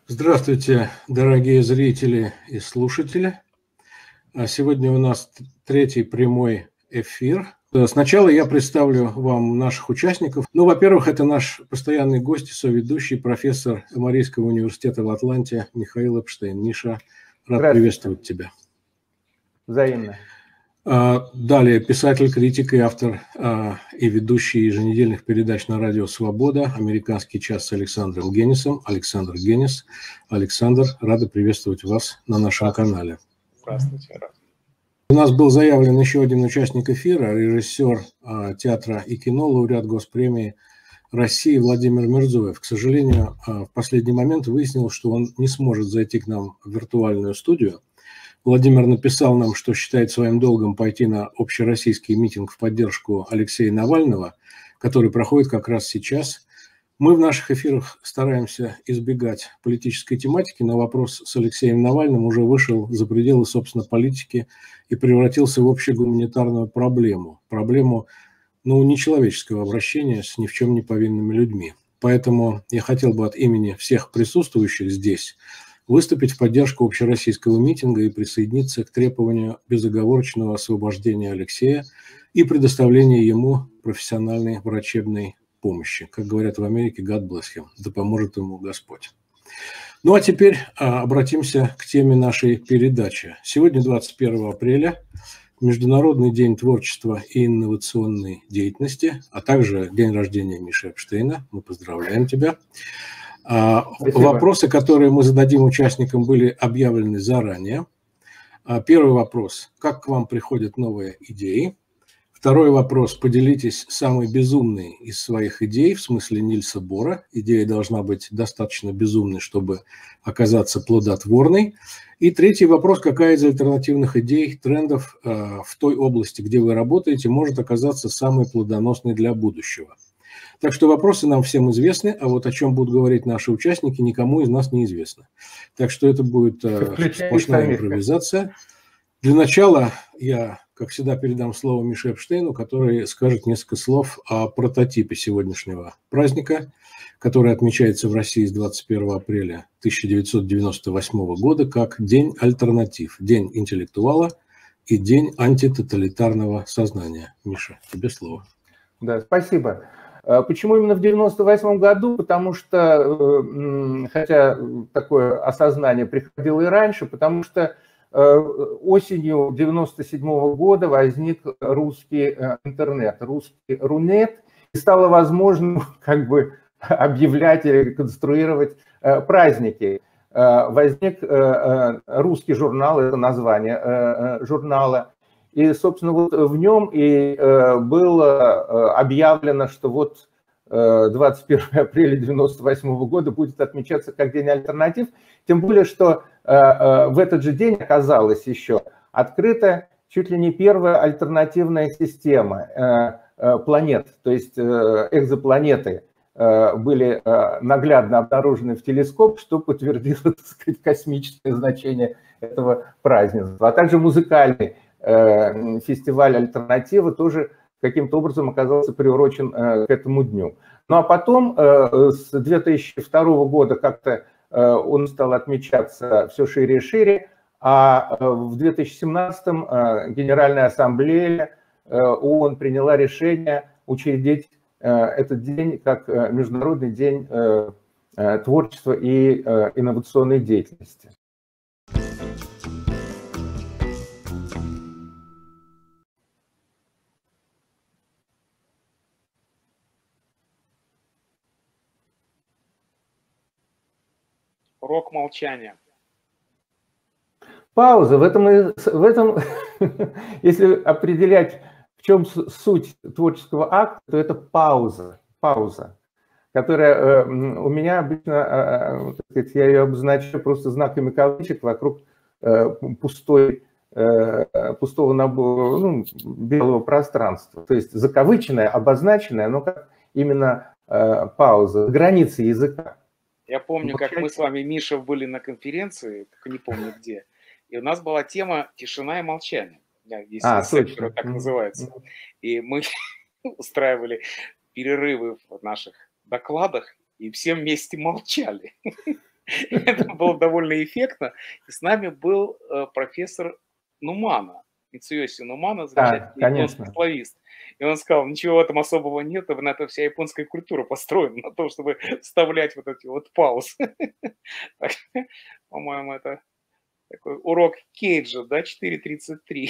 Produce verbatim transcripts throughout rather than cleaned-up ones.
Здравствуйте, дорогие зрители и слушатели. Сегодня у нас третий прямой эфир. Сначала я представлю вам наших участников. Ну, во-первых, это наш постоянный гость и соведущий, профессор Эморийского университета в Атланте Михаил Эпштейн. Миша, рад приветствовать тебя. Взаимно. Далее писатель, критик и автор и ведущий еженедельных передач на радио «Свобода», «Американский час» с Александром Генисом. Александр Генис. Александр, рада приветствовать вас на нашем канале. Здравствуйте, рад. У нас был заявлен еще один участник эфира, режиссер театра и кино, лауреат Госпремии России Владимир Мирзоев. К сожалению, в последний момент выяснилось, что он не сможет зайти к нам в виртуальную студию. Владимир написал нам, что считает своим долгом пойти на общероссийский митинг в поддержку Алексея Навального, который проходит как раз сейчас. Мы в наших эфирах стараемся избегать политической тематики, но вопрос с Алексеем Навальным уже вышел за пределы, собственно, политики и превратился в общегуманитарную проблему. Проблему, ну, нечеловеческого обращения с ни в чем не повинными людьми. Поэтому я хотел бы от имени всех присутствующих здесь выступить в поддержку общероссийского митинга и присоединиться к требованию безоговорочного освобождения Алексея и предоставления ему профессиональной врачебной помощи. Как говорят в Америке, God bless him, да поможет ему Господь. Ну а теперь а, обратимся к теме нашей передачи. Сегодня двадцать первого апреля, Международный день творчества и инновационной деятельности, а также день рождения Миши Эпштейна. Мы поздравляем тебя. Спасибо. Вопросы, которые мы зададим участникам, были объявлены заранее. Первый вопрос. Как к вам приходят новые идеи? Второй вопрос. Поделитесь самой безумной из своих идей, в смысле Нильса Бора. Идея должна быть достаточно безумной, чтобы оказаться плодотворной. И третий вопрос. Какая из альтернативных идей, трендов в той области, где вы работаете, может оказаться самой плодоносной для будущего? Так что вопросы нам всем известны, а вот о чем будут говорить наши участники, никому из нас не известно. Так что это будет сплошная импровизация. Для начала я, как всегда, передам слово Мише Эпштейну, который скажет несколько слов о прототипе сегодняшнего праздника, который отмечается в России с двадцать первого апреля тысяча девятьсот девяносто восьмого года как День альтернатив, День интеллектуала и День антитоталитарного сознания. Миша, тебе слово. Да, спасибо. Почему именно в девяносто восьмом году? Потому что, хотя такое осознание приходило и раньше, потому что осенью девяносто седьмого года возник русский интернет, русский Рунет, и стало возможным как бы объявлять или конструировать праздники. Возник русский журнал, это название журнала. И, собственно, вот в нем и было объявлено, что вот двадцать первого апреля девяносто восьмого года будет отмечаться как День альтернатив. Тем более, что в этот же день оказалась еще открыта чуть ли не первая альтернативная система планет, то есть экзопланеты были наглядно обнаружены в телескоп, что подтвердило, так сказать, космическое значение этого празднества, а также музыкальный фестиваль альтернативы тоже каким-то образом оказался приурочен к этому дню. Ну а потом с две тысячи второго года как-то он стал отмечаться все шире и шире, а в две тысячи семнадцатом Генеральная Ассамблея ООН приняла решение учредить этот день как Международный день творчества и инновационной деятельности. Урок молчания. Пауза. В этом, в этом если определять, в чем суть творческого акта, то это пауза. Пауза, которая у меня обычно, я ее обозначаю просто знаками кавычек вокруг пустой, пустого набора, ну, белого пространства. То есть закавыченное, обозначенное, но как именно пауза, границы языка. Я помню, как мы с вами, Миша, были на конференции, только не помню где, и у нас была тема «Тишина и молчание». Есть а, сектор, так называется. И мы устраивали перерывы в наших докладах, и все вместе молчали. Это было довольно эффектно. И с нами был профессор Нумана, Мицуёси Нумана, замечательный японский славист. И он сказал, ничего в этом особого нет, на это вся японская культура построена, на том, чтобы вставлять вот эти вот паузы. По-моему, это такой урок Кейджа, да, четыре тридцать три.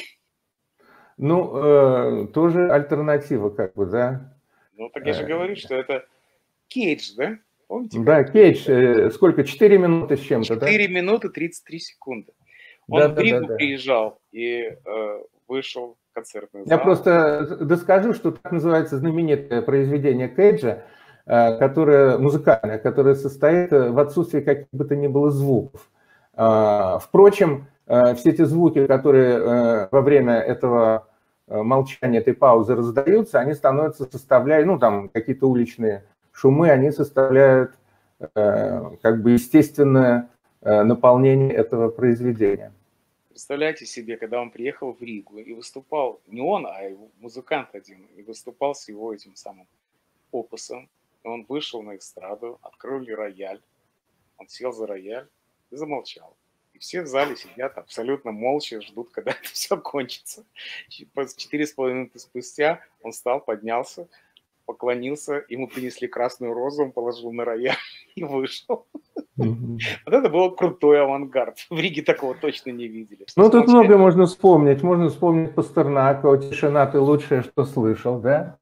Ну, э, тоже альтернатива, как бы, да? Ну, так я же говорю, что это Кейдж, да? Помните? Да, Кейдж, э, сколько? четыре минуты с чем-то, да? четыре минуты тридцать три секунды. Он да, в Ригу да, да, приезжал и э, вышел в концертный зал. Я просто доскажу, что так называется знаменитое произведение Кейджа, э, которое музыкальное, которое состоит в отсутствии каких бы то ни было звуков. Э, впрочем, э, все эти звуки, которые э, во время этого э, молчания, этой паузы раздаются, они становятся составляя, ну там какие-то уличные шумы, они составляют э, как бы естественное э, наполнение этого произведения. Представляете себе, когда он приехал в Ригу и выступал, не он, а его музыкант один, и выступал с его этим самым опусом. И он вышел на эстраду, открыли рояль, он сел за рояль и замолчал. И все в зале сидят абсолютно молча, ждут, когда это все кончится. Четыре с половиной минуты спустя он встал, поднялся, поклонился, ему принесли красную розу, он положил на рояль и вышел. Mm-hmm. Вот это был крутой авангард. В Риге такого точно не видели. Ну, тут много можно вспомнить. Можно вспомнить Пастернака, «Тишина, ты лучшее, что слышал», да?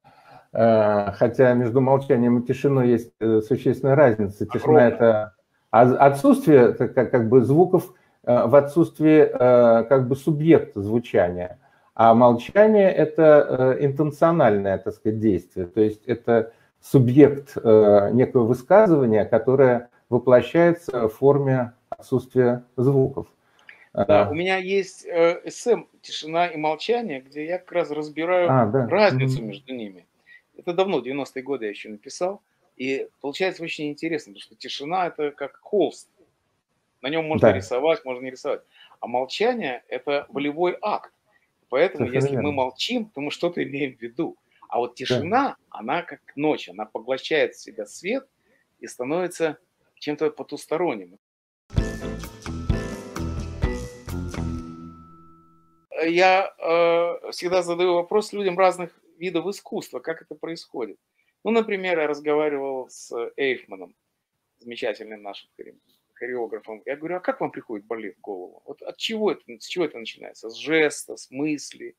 Хотя между молчанием и тишиной есть существенная разница. Тишина – это отсутствие как, как бы звуков в отсутствии как бы субъекта звучания. А молчание – это интенциональное, так сказать, действие. То есть это субъект некого высказывания, которое воплощается в форме отсутствия звуков. Да, у меня есть эссе «Тишина и молчание», где я как раз разбираю а, да. разницу mm-hmm. между ними. Это давно, в девяностые годы я еще написал. И получается очень интересно, потому что тишина – это как холст. На нем можно да. рисовать, можно не рисовать. А молчание – это волевой акт. Поэтому, Совершенно если верно. мы молчим, то мы что-то имеем в виду. А вот тишина, да. она как ночь, она поглощает в себя свет и становится чем-то потусторонним. Я э, всегда задаю вопрос людям разных видов искусства, как это происходит. Ну, например, я разговаривал с Эйфманом, замечательным нашим хореографом. Я говорю, а как вам приходит балет в голову? Вот от чего это, с чего это начинается? С жеста, с мысли,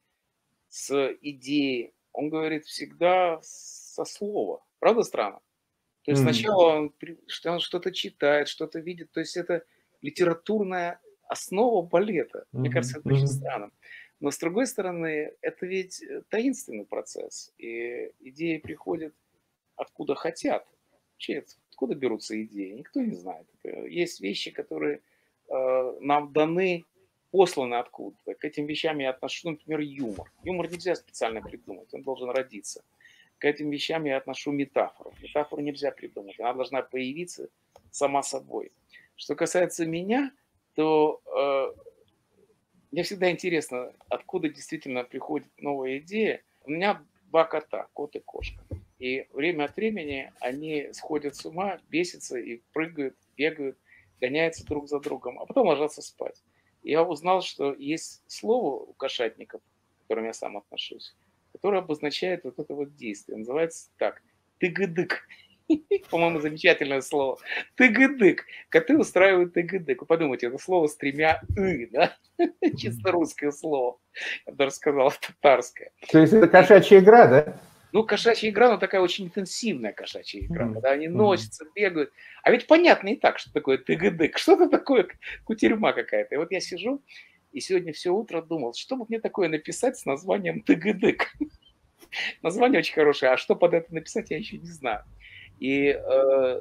с идеи? Он говорит, всегда со слова. Правда странно? То есть mm-hmm. сначала он, он что-то читает, что-то видит. То есть это литературная основа балета. Mm-hmm. Мне кажется, это mm-hmm. очень странно. Но с другой стороны, это ведь таинственный процесс. И идеи приходят откуда хотят. Вообще, откуда берутся идеи, никто не знает. Есть вещи, которые э, нам даны, посланы откуда-то. К этим вещам я отношу, например, юмор. Юмор нельзя специально придумать, он должен родиться. К этим вещам я отношу метафору. Метафору нельзя придумать, она должна появиться сама собой. Что касается меня, то э, мне всегда интересно, откуда действительно приходит новая идея. У меня два кота, кот и кошка. И время от времени они сходят с ума, бесятся и прыгают, бегают, гоняются друг за другом, а потом ложатся спать. И я узнал, что есть слово у кошатников, к которым я сам отношусь, которое обозначает вот это вот действие. Называется так – тыгыдык. По-моему, замечательное слово. Тыгыдык. Коты устраивают тыгыдык. Вы подумайте, это слово с тремя «ы», да? Чисто русское слово. Я бы даже сказал, татарское. То есть это кошачья игра, да? Ну, кошачья игра, но такая очень интенсивная кошачья игра, mm-hmm. когда они носятся, бегают. А ведь понятно и так, что такое тыгыдык, что-то такое, кутерьма какая-то. И вот я сижу и сегодня все утро думал, что бы мне такое написать с названием тыгыдык. Название очень хорошее, а что под это написать, я еще не знаю. И э,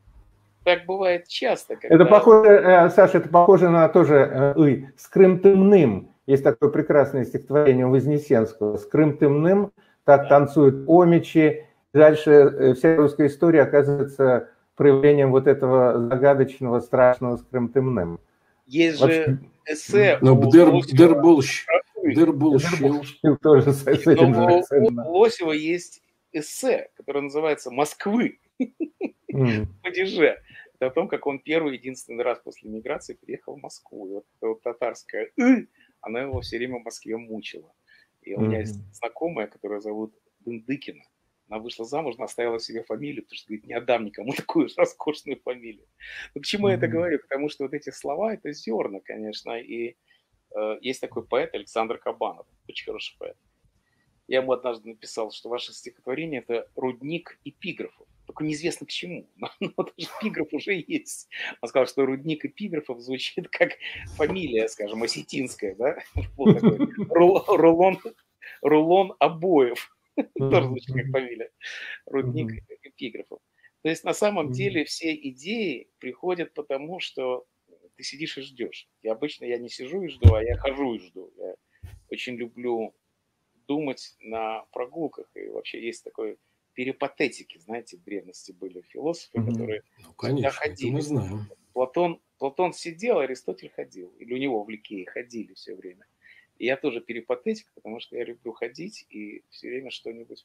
так бывает часто. Когда... Это похоже, э, Саша, это похоже на тоже э, «с Крым-Тымным». Есть такое прекрасное стихотворение у Вознесенского. «С Крым-Тымным так танцуют омичи». Дальше вся русская история оказывается проявлением вот этого загадочного, страшного «с Крым-Тымным». Есть Вообще... же эссе... Но Дербулщ. Дербулщ. Тоже с этим же. У Лосева есть эссе, которое называется «Москвы». Mm. Падеже. Это о том, как он первый, единственный раз после миграции приехал в Москву. И вот эта вот татарская «ы», она его все время в Москве мучила. И у меня есть знакомая, которая зовут Дындыкина. Она вышла замуж, она оставила себе фамилию, потому что, говорит, не отдам никому такую роскошную фамилию. Но к чему я это говорю? Потому что вот эти слова – это зерна, конечно. И э, есть такой поэт Александр Кабанов, очень хороший поэт. Я ему однажды написал, что ваше стихотворение – это рудник эпиграфов. Только неизвестно к чему. Но, но даже эпиграф уже есть. Он сказал, что рудник эпиграфов звучит как фамилия, скажем, осетинская, да? Вот такой. Рулон, рулон обоев. Тоже звучит как фамилия. Рудник эпиграфов. То есть на самом деле все идеи приходят потому, что ты сидишь и ждешь. И обычно я не сижу и жду, а я хожу и жду. Я очень люблю думать на прогулках. И вообще есть такой перипатетики, знаете, в древности были философы, mm-hmm. которые ну, конечно, ходили. Мы знаем. Платон, Платон сидел, Аристотель ходил. Или у него в Ликее ходили все время. И я тоже перипатетик, потому что я люблю ходить и все время что-нибудь,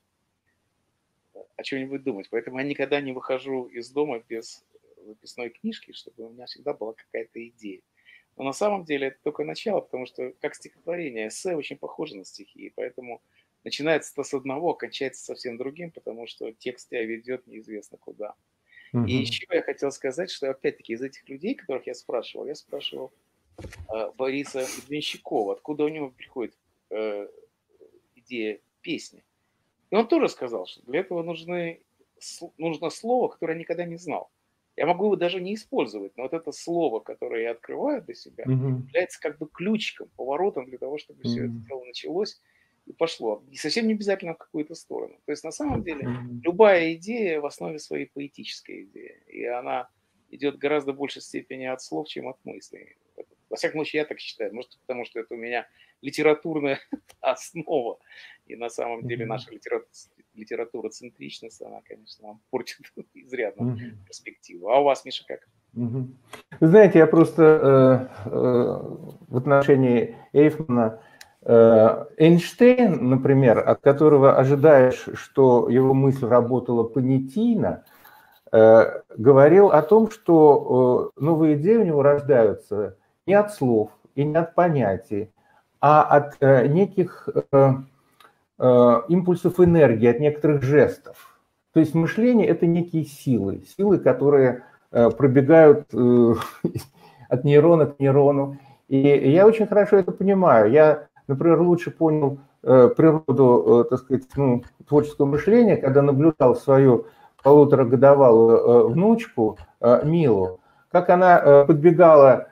о чем-нибудь думать. Поэтому я никогда не выхожу из дома без записной книжки, чтобы у меня всегда была какая-то идея. Но на самом деле это только начало, потому что как стихотворение, эссе очень похоже на стихи, и поэтому начинается-то с одного, кончается совсем другим, потому что текст тебя ведет неизвестно куда. Uh-huh. И еще я хотел сказать, что опять-таки из этих людей, которых я спрашивал, я спрашивал э, Бориса Гребенщикова, откуда у него приходит э, идея песни. И он тоже сказал, что для этого нужны, нужно слово, которое я никогда не знал. Я могу его даже не использовать, но вот это слово, которое я открываю для себя, uh-huh. является как бы ключиком, поворотом для того, чтобы uh-huh. все это дело началось и пошло. И совсем не обязательно в какую-то сторону. То есть на самом деле uh-huh. любая идея в основе своей поэтическая идея. И она идет в гораздо большей степени от слов, чем от мыслей. Во всяком случае, я так считаю. Может, потому что это у меня литературная основа. И на самом деле наша литература, литература центричность, она, конечно, нам портит изрядно mm-hmm. перспективу. А у вас, Миша, как? Mm-hmm. Вы знаете, я просто э, э, в отношении Эйфмана э, Эйнштейн, например, от которого ожидаешь, что его мысль работала понятийно, э, говорил о том, что э, новые идеи у него рождаются не от слов и не от понятий, а от э, неких э, э, импульсов энергии, от некоторых жестов. То есть мышление – это некие силы, силы, которые э, пробегают э, от нейрона к нейрону. И я очень хорошо это понимаю. Я, например, лучше понял э, природу, э, так сказать, ну, творческого мышления, когда наблюдал свою полуторагодовалую э, внучку э, Милу, как она э, подбегала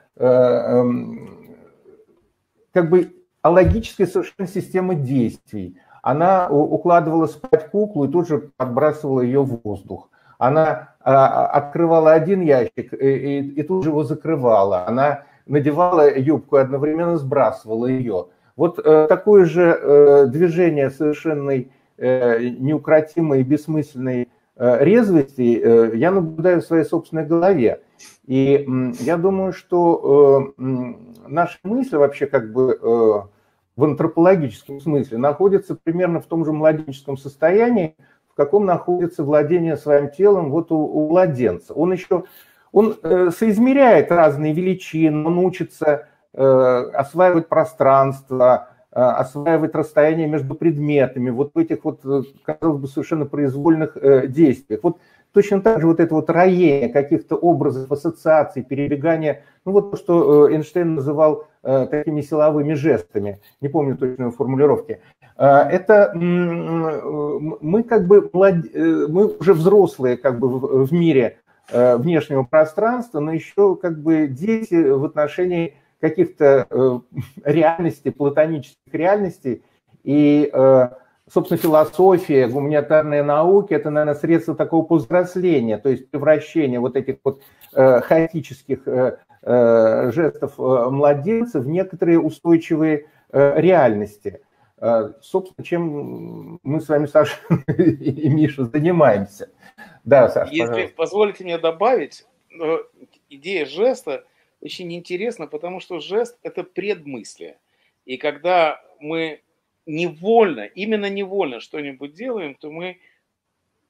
как бы алогическая совершенно система действий. Она укладывала спать куклу и тут же подбрасывала ее в воздух. Она открывала один ящик и, и, и тут же его закрывала. Она надевала юбку и одновременно сбрасывала ее. Вот такое же движение совершенной неукротимой и бессмысленной резвости я наблюдаю в своей собственной голове. И я думаю, что наша мысль вообще как бы в антропологическом смысле находится примерно в том же младенческом состоянии, в каком находится владение своим телом вот у, у младенца. Он еще он соизмеряет разные величины, он учится осваивать пространство, осваивать расстояние между предметами, вот в этих вот, казалось бы, совершенно произвольных действиях. Вот точно так же вот это вот роение каких-то образов, ассоциаций, перебегание, ну вот то, что Эйнштейн называл такими силовыми жестами, не помню точной формулировки. Это мы как бы, мы уже взрослые как бы в мире внешнего пространства, но еще как бы дети в отношении каких-то э, реальностей, платонических реальностей. И, э, собственно, философия, гуманитарные науки – это, наверное, средство такого повзросления, то есть превращения вот этих вот э, хаотических э, э, жестов э, младенца в некоторые устойчивые э, реальности. Э, собственно, чем мы с вами, Саша и Миша, занимаемся. Да, Саша, Если пожалуйста. позволите мне добавить, идея жеста очень интересно, потому что жест – это предмыслие. И когда мы невольно, именно невольно что-нибудь делаем, то мы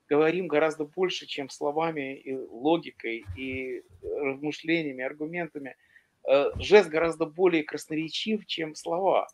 говорим гораздо больше, чем словами, и логикой, и размышлениями, аргументами. Жест гораздо более красноречив, чем слова.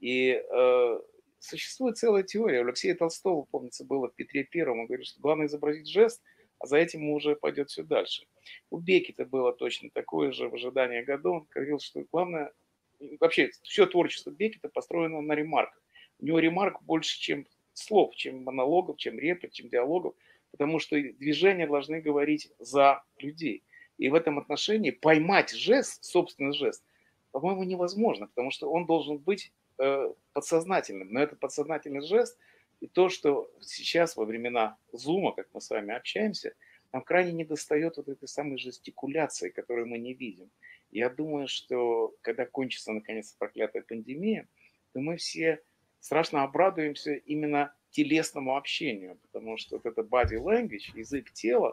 И э, существует целая теория. У Алексея Толстого, помнится, было в Петре Первом. Он говорит, что главное изобразить жест, а за этим уже пойдет все дальше. У Беккета было точно такое же в ожидании Годо. Он говорил, что главное... Вообще, все творчество Беккета построено на ремарках. У него ремарк больше, чем слов, чем монологов, чем реплик, чем диалогов, потому что движения должны говорить за людей. И в этом отношении поймать жест, собственный жест, по-моему, невозможно, потому что он должен быть э, подсознательным. Но это подсознательный жест, и то, что сейчас во времена зума, как мы с вами общаемся, нам крайне недостает вот этой самой жестикуляции, которую мы не видим. Я думаю, что когда кончится наконец проклятая пандемия, то мы все страшно обрадуемся именно телесному общению, потому что вот это body language, язык тела,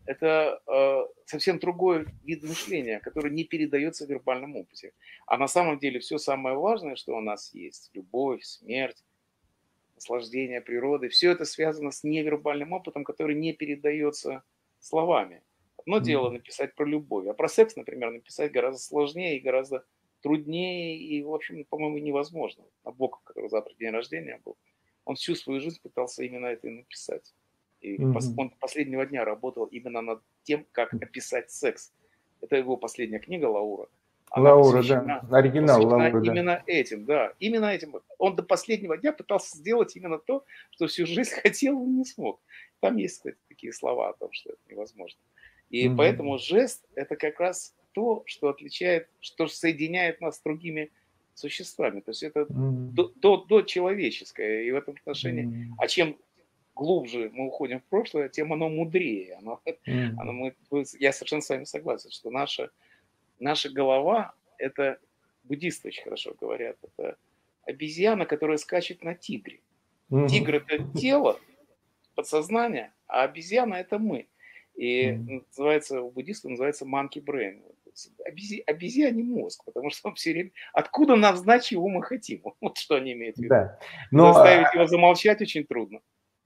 это э, совсем другой вид мышления, который не передается в вербальном опыте. А на самом деле все самое важное, что у нас есть, любовь, смерть, наслаждение природой, все это связано с невербальным опытом, который не передается словами. Одно дело написать про любовь, а про секс, например, написать гораздо сложнее и гораздо труднее, и, в общем, по-моему, невозможно. Набоков, который завтра день рождения был, он всю свою жизнь пытался именно это и написать. И mm-hmm. он последнего дня работал именно над тем, как описать секс. Это его последняя книга «Лаура». Она Лаура, да. Оригинал Лаура, именно да. этим, да. Именно этим. Он до последнего дня пытался сделать именно то, что всю жизнь хотел и не смог. Там есть, кстати, такие слова о том, что это невозможно. И mm-hmm. поэтому жест – это как раз то, что отличает, что соединяет нас с другими существами. То есть это mm-hmm. до, до, до человеческое. И в этом отношении, mm-hmm. а чем глубже мы уходим в прошлое, тем оно мудрее. Оно, mm-hmm. оно, мы, я совершенно с вами согласен, что наша, наша голова – это, буддисты очень хорошо говорят, это обезьяна, которая скачет на тигре. Mm-hmm. Тигр – это тело, подсознание, а обезьяна – это мы. И mm-hmm. называется, у буддистов называется monkey brain. Обези, обезьяний мозг, потому что он все время... Откуда нам знать, чего мы хотим? Вот что они имеют в виду. Да. Но... Заставить его замолчать очень трудно.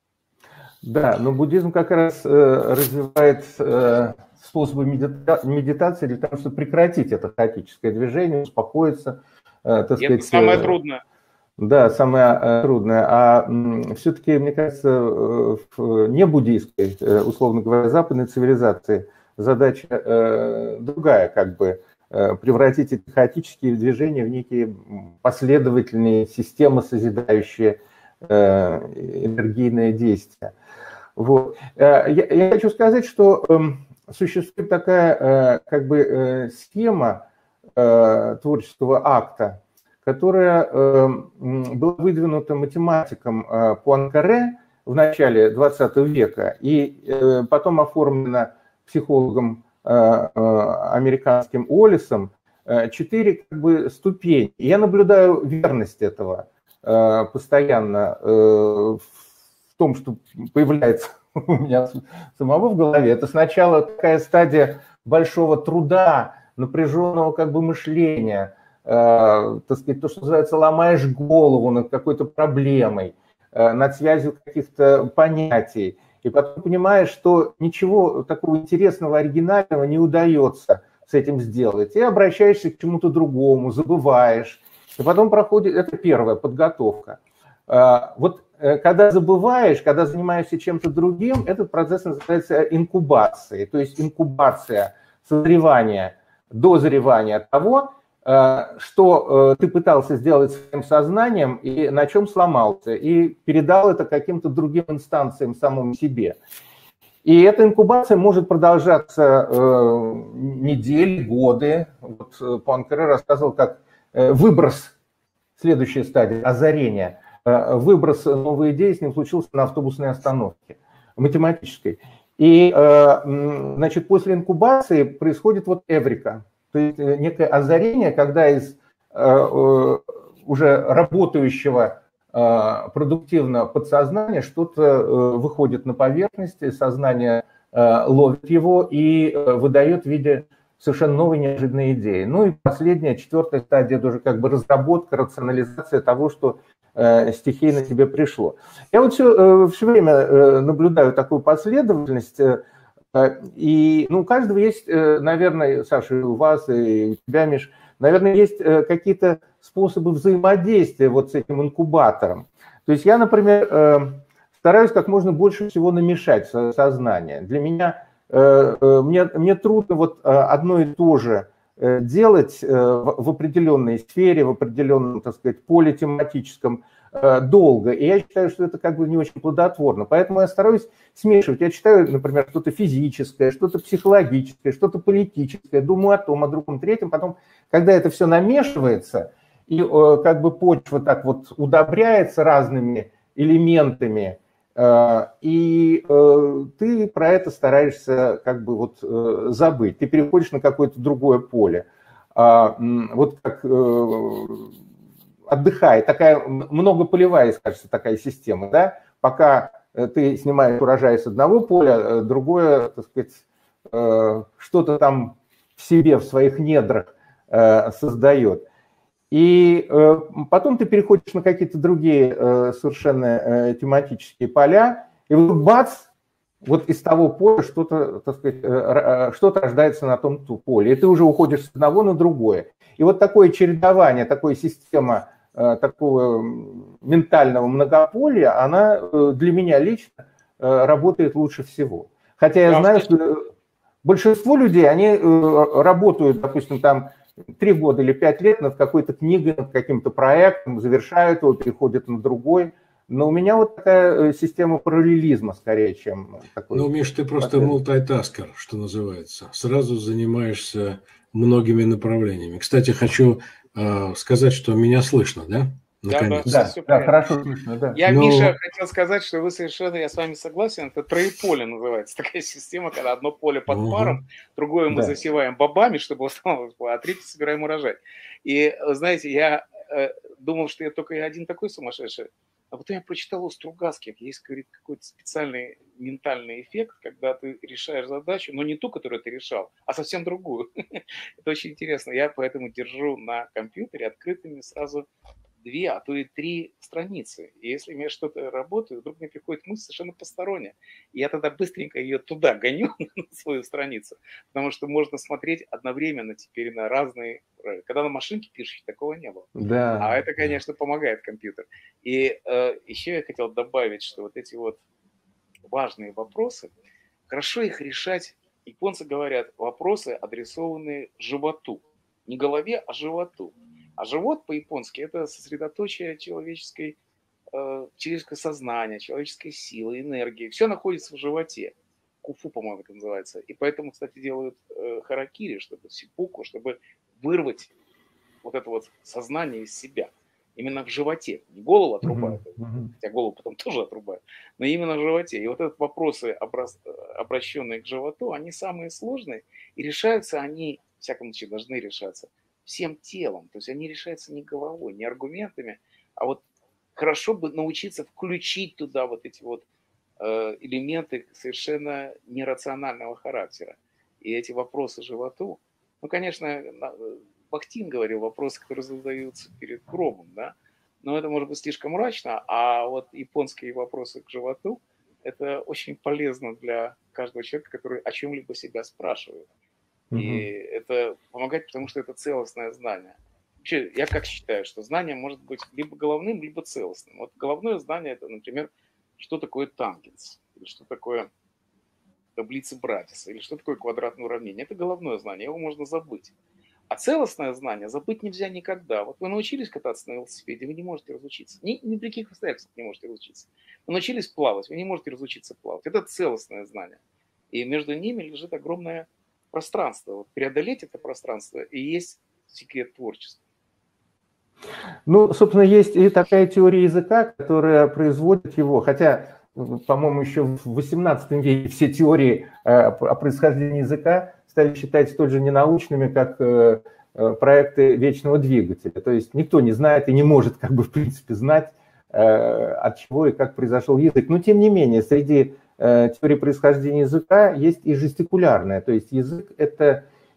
Да, но буддизм как раз э, развивает э, способы медита... медитации для того, чтобы прекратить это хаотическое движение, успокоиться. Э, так это сказать, самое э, трудное. Да, самое э, трудное. А м, все-таки, мне кажется, э, в небуддийской, э, условно говоря, западной цивилизации задача э, другая, как бы э, превратить эти хаотические движения в некие последовательные системы, созидающие э, энергийное действие. Вот. Я, я хочу сказать, что э, существует такая э, как бы э, схема э, творческого акта, которая э, была выдвинута математиком э, Пуанкаре в начале двадцатого века и э, потом оформлена психологом э, э, американским Уоллесом, э, четыре как бы ступени. И я наблюдаю верность этого э, постоянно э, в том, что появляется у меня самого в голове. Это сначала такая стадия большого труда, напряженного как бы мышления, э, так сказать, то, что называется, ломаешь голову над какой-то проблемой, э, над связью каких-то понятий. И потом понимаешь, что ничего такого интересного, оригинального не удается с этим сделать. И обращаешься к чему-то другому, забываешь. И потом проходит, это первая подготовка. Вот когда забываешь, когда занимаешься чем-то другим, этот процесс называется инкубацией. То есть инкубация, созревание, дозревание того, что ты пытался сделать своим сознанием и на чем сломался, и передал это каким-то другим инстанциям самому себе. И эта инкубация может продолжаться э, недели, годы. Вот Пуанкаре рассказывал, как э, выброс, следующая стадия, озарение, э, выброс новой идеи с ним случился на автобусной остановке, математической. И, э, значит, после инкубации происходит вот эврика. То есть некое озарение, когда из э, уже работающего э, продуктивно подсознания что-то э, выходит на поверхность, сознание э, ловит его и э, выдает в виде совершенно новые неожиданные идеи. Ну и последняя, четвертая стадия, это уже как бы разработка, рационализация того, что э, стихийно тебе пришло. Я вот все, э, все время э, наблюдаю такую последовательность, э, и ну, у каждого есть, э, наверное, Саша, и у вас, и у тебя, Миш, наверное, есть э, какие-то способы взаимодействия вот с этим инкубатором. То есть я, например, э, стараюсь как можно больше всего намешать в сознание. Для меня Мне, мне трудно вот одно и то же делать в определенной сфере, в определенном, так сказать, поле тематическом долго. И я считаю, что это как бы не очень плодотворно. Поэтому я стараюсь смешивать. Я читаю, например, что-то физическое, что-то психологическое, что-то политическое, думаю о том, о другом, третьем. Потом, когда это все намешивается, и как бы почва так вот удобряется разными элементами, и э, ты про это стараешься как бы вот э, забыть. Ты переходишь на какое-то другое поле. А, вот как э, отдыхай, такая многополевая, кажется, такая система, да? Пока ты снимаешь урожай с одного поля, другое, так сказать, э, что-то там в себе, в своих недрах э, создает. И э, потом ты переходишь на какие-то другие э, совершенно э, тематические поля, и вот бац, вот из того поля что-то, так сказать, э, что-то рождается на том поле, и ты уже уходишь с одного на другое. И вот такое чередование, такая система э, такого ментального многополия, она э, для меня лично э, работает лучше всего. Хотя я знаю, что большинство людей, они э, работают, допустим, там, три года или пять лет над какой-то книгой, над каким-то проектом, завершают его, переходят на другой. Но у меня вот такая система параллелизма скорее, чем такой. Ну, Миш, ты просто мультайтаскер, что называется. Сразу занимаешься многими направлениями. Кстати, хочу э, сказать, что меня слышно, да? Наконец. Да, да, да, хорошо слышно, да. Я, Но... Миша, хотел сказать, что вы совершенно, я с вами согласен, это троеполе называется, такая система, когда одно поле под угу. паром, другое мы да. засеваем бобами, чтобы оставалось, а третье собираем урожай. И, знаете, я э, думал, что я только один такой сумасшедший, а потом я прочитал у Стругацких, есть, говорит, какой-то специальный ментальный эффект, когда ты решаешь задачу, но не ту, которую ты решал, а совсем другую. Это очень интересно. Я поэтому держу на компьютере открытыми сразу две, а то и три страницы. И если у меня что-то работает, вдруг мне приходит мысль совершенно посторонняя. И я тогда быстренько ее туда гоню, на свою страницу. Потому что можно смотреть одновременно теперь на разные... Когда на машинке пишешь, такого не было. Да. А это, конечно, помогает компьютер. И э, еще я хотел добавить, что вот эти вот важные вопросы, хорошо их решать. Японцы говорят, вопросы, адресованные животу. Не голове, а животу. А живот по-японски – это сосредоточие человеческой, э, человеческого сознания, человеческой силы, энергии. Все находится в животе. Куфу, по-моему, это называется. И поэтому, кстати, делают э, харакири, чтобы сиппуку, чтобы вырвать вот это вот сознание из себя. Именно в животе. Не голову отрубают, mm-hmm. хотя голову потом тоже отрубают, но именно в животе. И вот эти вопросы, обращенные к животу, они самые сложные. И решаются они, в всяком случае, должны решаться всем телом. То есть они решаются не головой, не аргументами, а вот хорошо бы научиться включить туда вот эти вот э, элементы совершенно нерационального характера. И эти вопросы животу, ну, конечно, Бахтин говорил, вопросы, которые задаются перед гробом, да, но это может быть слишком мрачно, а вот японские вопросы к животу, это очень полезно для каждого человека, который о чем-либо себя спрашивает. И это помогает, потому что это целостное знание. Вообще, я как считаю, что знание может быть либо головным, либо целостным. Вот головное знание – это, например, что такое тангенс, или что такое таблица Братиса, или что такое квадратное уравнение. Это головное знание, его можно забыть. А целостное знание забыть нельзя никогда. Вот вы научились кататься на велосипеде, вы не можете разучиться. Ни, ни при каких обстоятельствах не можете разучиться. Вы научились плавать, вы не можете разучиться плавать. Это целостное знание. И между ними лежит огромное пространство. Вот преодолеть это пространство и есть секрет творчества. Ну, собственно, есть и такая теория языка, которая производит его, хотя, по-моему, еще в восемнадцатом веке все теории о происхождении языка стали считать столь же ненаучными, как проекты вечного двигателя. То есть никто не знает и не может, как бы, в принципе, знать, от чего и как произошел язык. Но, тем не менее, среди теории происхождения языка есть и жестикулярная. То есть язык – это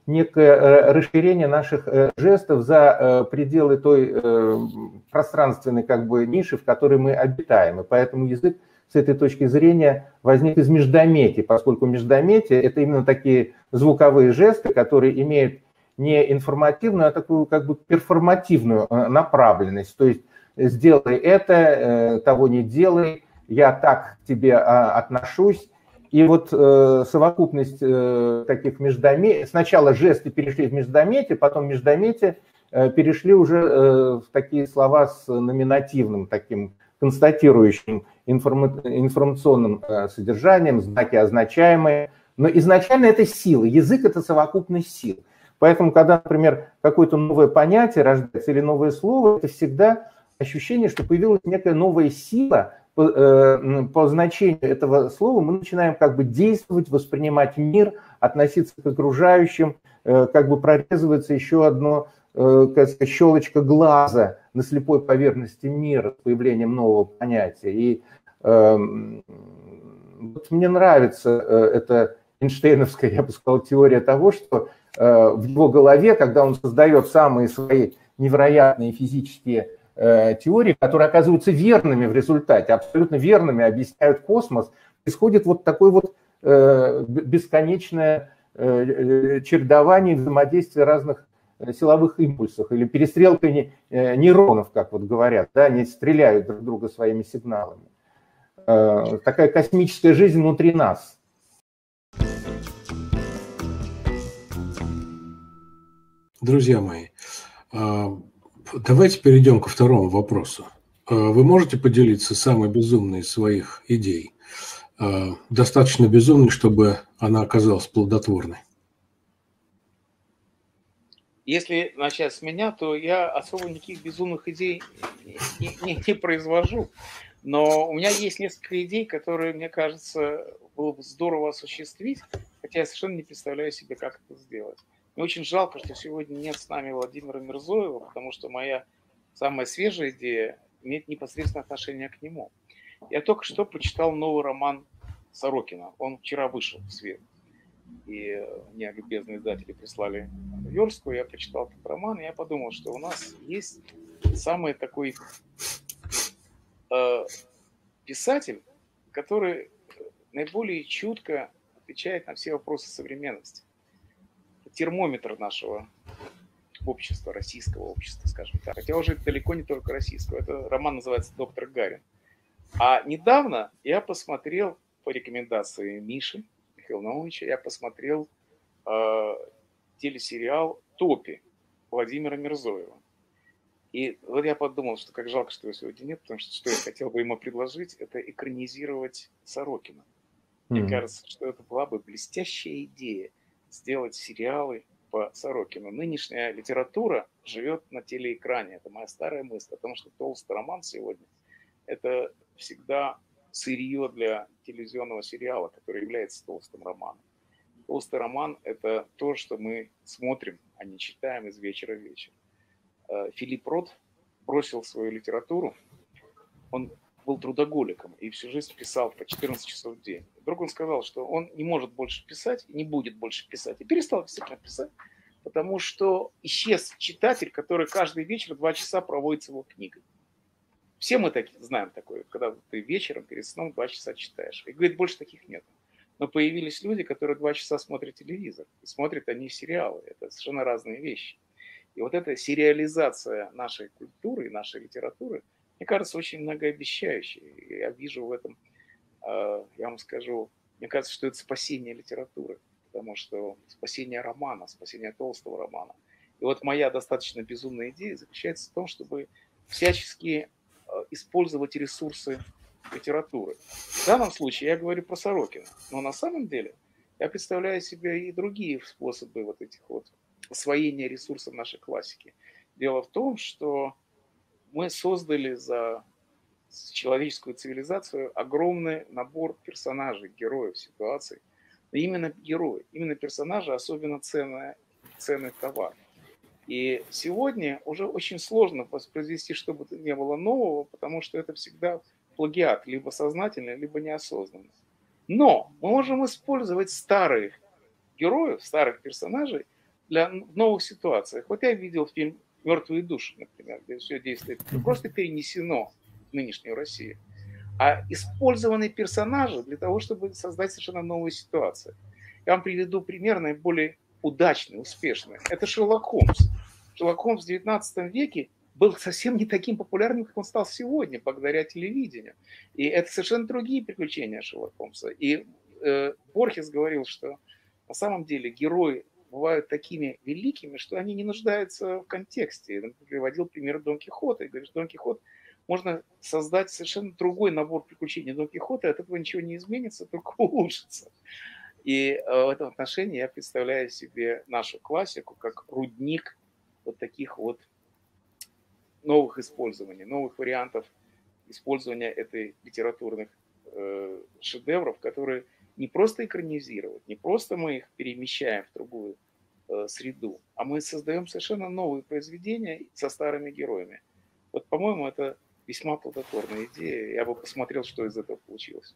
некое расширение наших жестов за пределы той пространственной как бы ниши, в которой мы обитаем. И поэтому язык с этой точки зрения возник из междометий, поскольку междометия – это именно такие звуковые жесты, которые имеют не информативную, а такую как бы перформативную направленность. То есть сделай это, того не делай, я так к тебе отношусь. И вот э, совокупность э, таких междометий, сначала жесты перешли в междометие, потом междометие э, перешли уже э, в такие слова с номинативным, таким констатирующим информа информационным э, содержанием, знаки означаемые. Но изначально это сила, язык – это совокупность сил. Поэтому, когда, например, какое-то новое понятие рождается или новое слово, это всегда ощущение, что появилась некая новая сила. По, э, по значению этого слова мы начинаем как бы действовать, воспринимать мир, относиться к окружающим, э, как бы прорезывается еще одно, э, как сказать, щелочка глаза на слепой поверхности мира с появлением нового понятия. И э, вот мне нравится э, эта эйнштейновская, я бы сказал, теория того, что э, в его голове, когда он создает самые свои невероятные физические теории, которые оказываются верными в результате, абсолютно верными, объясняют космос, происходит вот такое вот бесконечное чередование взаимодействия разных силовых импульсов или перестрелка нейронов, как вот говорят, да, они стреляют друг друга своими сигналами. Такая космическая жизнь внутри нас. Друзья мои, давайте перейдем ко второму вопросу. Вы можете поделиться самой безумной из своих идей? Достаточно безумной, чтобы она оказалась плодотворной. Если начать с меня, то я особо никаких безумных идей не, не, не произвожу. Но у меня есть несколько идей, которые, мне кажется, было бы здорово осуществить, хотя я совершенно не представляю себе, как это сделать. Мне очень жалко, что сегодня нет с нами Владимира Мирзоева, потому что моя самая свежая идея имеет непосредственное отношение к нему. Я только что прочитал новый роман Сорокина. Он вчера вышел в свет. И мне любезные издатели прислали верстку, я прочитал этот роман, и я подумал, что у нас есть самый такой э, писатель, который наиболее чутко отвечает на все вопросы современности. Термометр нашего общества, российского общества, скажем так. Хотя уже далеко не только российского. Это роман называется «Доктор Гарин». А недавно я посмотрел по рекомендации Миши Михаила Наумовича, я посмотрел э, телесериал «Топи» Владимира Мирзоева. И вот я подумал, что как жалко, что его сегодня нет, потому что что я хотел бы ему предложить, это экранизировать Сорокина. Мне mm-hmm. кажется, что это была бы блестящая идея сделать сериалы по Сорокину. Нынешняя литература живет на телеэкране. Это моя старая мысль, потому что толстый роман сегодня – это всегда сырье для телевизионного сериала, который является толстым романом. Толстый роман – это то, что мы смотрим, а не читаем из вечера в вечер. Филипп Рот бросил свою литературу. Он был трудоголиком и всю жизнь писал по четырнадцать часов в день. Вдруг он сказал, что он не может больше писать, не будет больше писать. И перестал действительно писать, потому что исчез читатель, который каждый вечер два часа проводит с его книгой. Все мы так, знаем такое, когда ты вечером перед сном два часа читаешь. И говорит, больше таких нет. Но появились люди, которые два часа смотрят телевизор. И смотрят они сериалы. Это совершенно разные вещи. И вот эта сериализация нашей культуры и нашей литературы, мне кажется, очень многообещающей. Я вижу в этом, я вам скажу, мне кажется, что это спасение литературы. Потому что спасение романа, спасение толстого романа. И вот моя достаточно безумная идея заключается в том, чтобы всячески использовать ресурсы литературы. В данном случае я говорю про Сорокина. Но на самом деле я представляю себе и другие способы вот этих вот освоения ресурсов нашей классики. Дело в том, что мы создали за человеческую цивилизацию огромный набор персонажей, героев, ситуаций. И именно герои, именно персонажи особенно ценный, ценный товар. И сегодня уже очень сложно воспроизвести что бы то ни было нового, потому что это всегда плагиат, либо сознательный, либо неосознанный. Но мы можем использовать старых героев, старых персонажей для новых ситуаций. Вот я видел фильм «Мертвые души», например, где все действие не просто перенесено в нынешнюю Россию, а использованы персонажи для того, чтобы создать совершенно новые ситуации. Я вам приведу пример наиболее удачный, успешный. Это Шерлок Холмс. Шерлок Холмс в девятнадцатом веке был совсем не таким популярным, как он стал сегодня, благодаря телевидению. И это совершенно другие приключения Шерлока Холмса. И э, Борхес говорил, что на самом деле герои бывают такими великими, что они не нуждаются в контексте. Он приводил пример Дон Кихота и говорит, что Дон Кихот можно создать совершенно другой набор приключений Дон Кихота, и от этого ничего не изменится, только улучшится. И э, в этом отношении я представляю себе нашу классику как рудник вот таких вот новых использований, новых вариантов использования этой литературных э, шедевров, которые не просто экранизировать, не просто мы их перемещаем в другую э, среду, а мы создаем совершенно новые произведения со старыми героями. Вот, по-моему, это весьма плодотворная идея. Я бы посмотрел, что из этого получилось.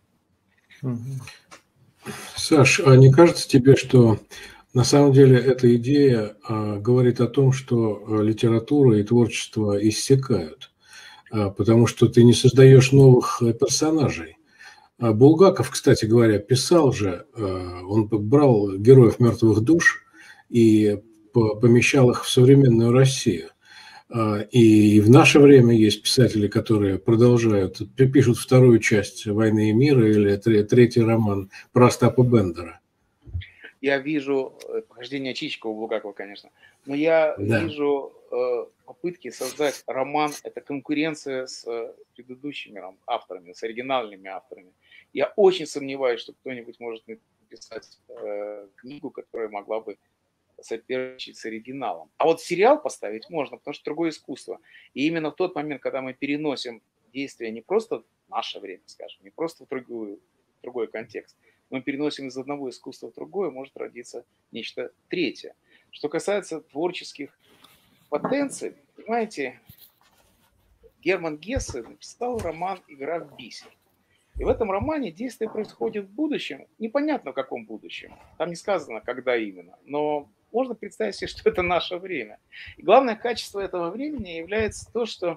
Саш, а не кажется тебе, что на самом деле эта идея а, говорит о том, что а, литература и творчество иссякают, а, потому что ты не создаешь новых персонажей? А Булгаков, кстати говоря, писал же, а, он брал героев «Мертвых душ» и помещал их в современную Россию. И в наше время есть писатели, которые продолжают, пишут вторую часть «Войны и мира» или третий роман про Остапа Бендера. Я вижу похождение Чичикова у Булгакова, конечно, но я да. вижу э, попытки создать роман, это конкуренция с э, предыдущими авторами, с оригинальными авторами. Я очень сомневаюсь, что кто-нибудь может написать э, книгу, которая могла бы соперничать с оригиналом. А вот сериал поставить можно, потому что другое искусство. И именно в тот момент, когда мы переносим действие не просто в наше время, скажем, не просто в, другую, в другой контекст, но мы переносим из одного искусства в другое, может родиться нечто третье. Что касается творческих потенций, понимаете, Герман Гессе написал роман «Игра в бисер». И в этом романе действие происходит в будущем, непонятно в каком будущем, там не сказано, когда именно, но можно представить себе, что это наше время. И главное качество этого времени является то, что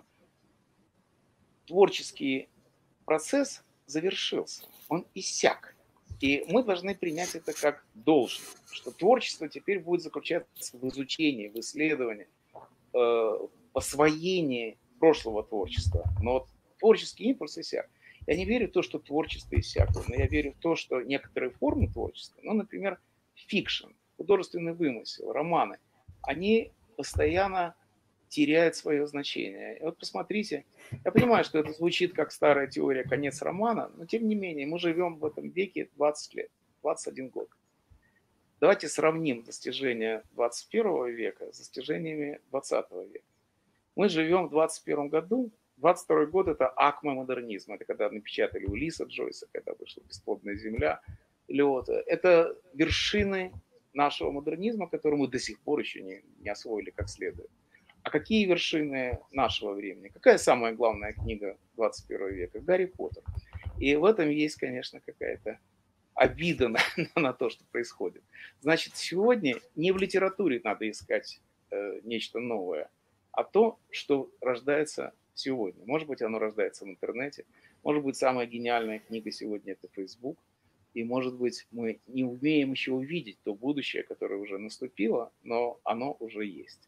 творческий процесс завершился, он иссяк. И мы должны принять это как должное, что творчество теперь будет заключаться в изучении, в исследовании, э, в освоении прошлого творчества. Но вот творческий импульс иссяк. Я не верю в то, что творчество иссякло, но я верю в то, что некоторые формы творчества, ну, например, фикшн, художественный вымысел, романы, они постоянно теряют свое значение. И вот посмотрите, я понимаю, что это звучит как старая теория «конец романа», но тем не менее мы живем в этом веке двадцать лет, двадцать один год. Давайте сравним достижения двадцать первого века с достижениями двадцатого века. Мы живем в двадцать первом году, двадцать второй год – это акме модернизма, это когда напечатали Улисса Джойса, когда вышла «Бесплодная земля», Лёта. Это вершины нашего модернизма, который мы до сих пор еще не, не освоили как следует. А какие вершины нашего времени? Какая самая главная книга двадцать первого века? Гарри Поттер. И в этом есть, конечно, какая-то обида на, на то, что происходит. Значит, сегодня не в литературе надо искать э, нечто новое, а то, что рождается сегодня. Может быть, оно рождается в интернете. Может быть, самая гениальная книга сегодня – это Facebook. И, может быть, мы не умеем еще увидеть то будущее, которое уже наступило, но оно уже есть.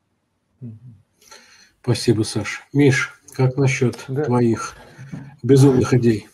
Спасибо, Саша. Миш, как насчет да. твоих безумных идей?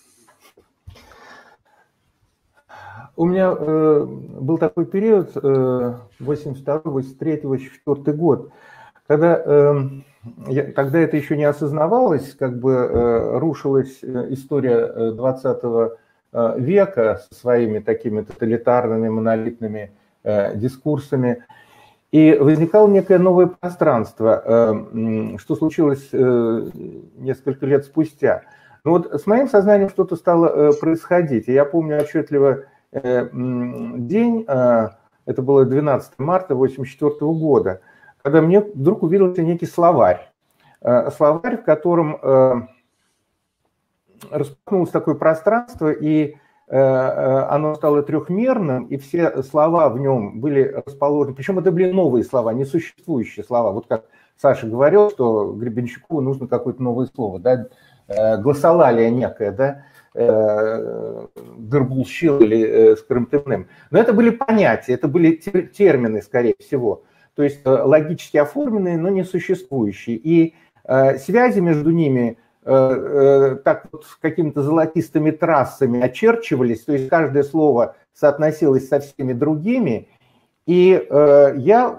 У меня э, был такой период, э, восемьдесят второй, восемьдесят третий, восемьдесят четвёртый год, когда, э, я, когда это еще не осознавалось, как бы э, рушилась история двадцатого века со своими такими тоталитарными, монолитными э, дискурсами. И возникало некое новое пространство, э, что случилось э, несколько лет спустя. Но вот с моим сознанием что-то стало э, происходить. И я помню отчетливо э, день, э, это было двенадцатого марта восемьдесят четвёртого года, когда мне вдруг увиделся некий словарь. Э, словарь, в котором... Э, распахнулось такое пространство, и э, оно стало трехмерным, и все слова в нем были расположены, причем это были новые слова, несуществующие слова. Вот как Саша говорил, что Гребенщикову нужно какое-то новое слово, да, глоссолалия некая, да, дырбулщил или скрымтывным. Но это были понятия, это были термины, скорее всего, то есть логически оформленные, но не существующие. И связи между ними так вот какими-то золотистыми трассами очерчивались, то есть каждое слово соотносилось со всеми другими, и я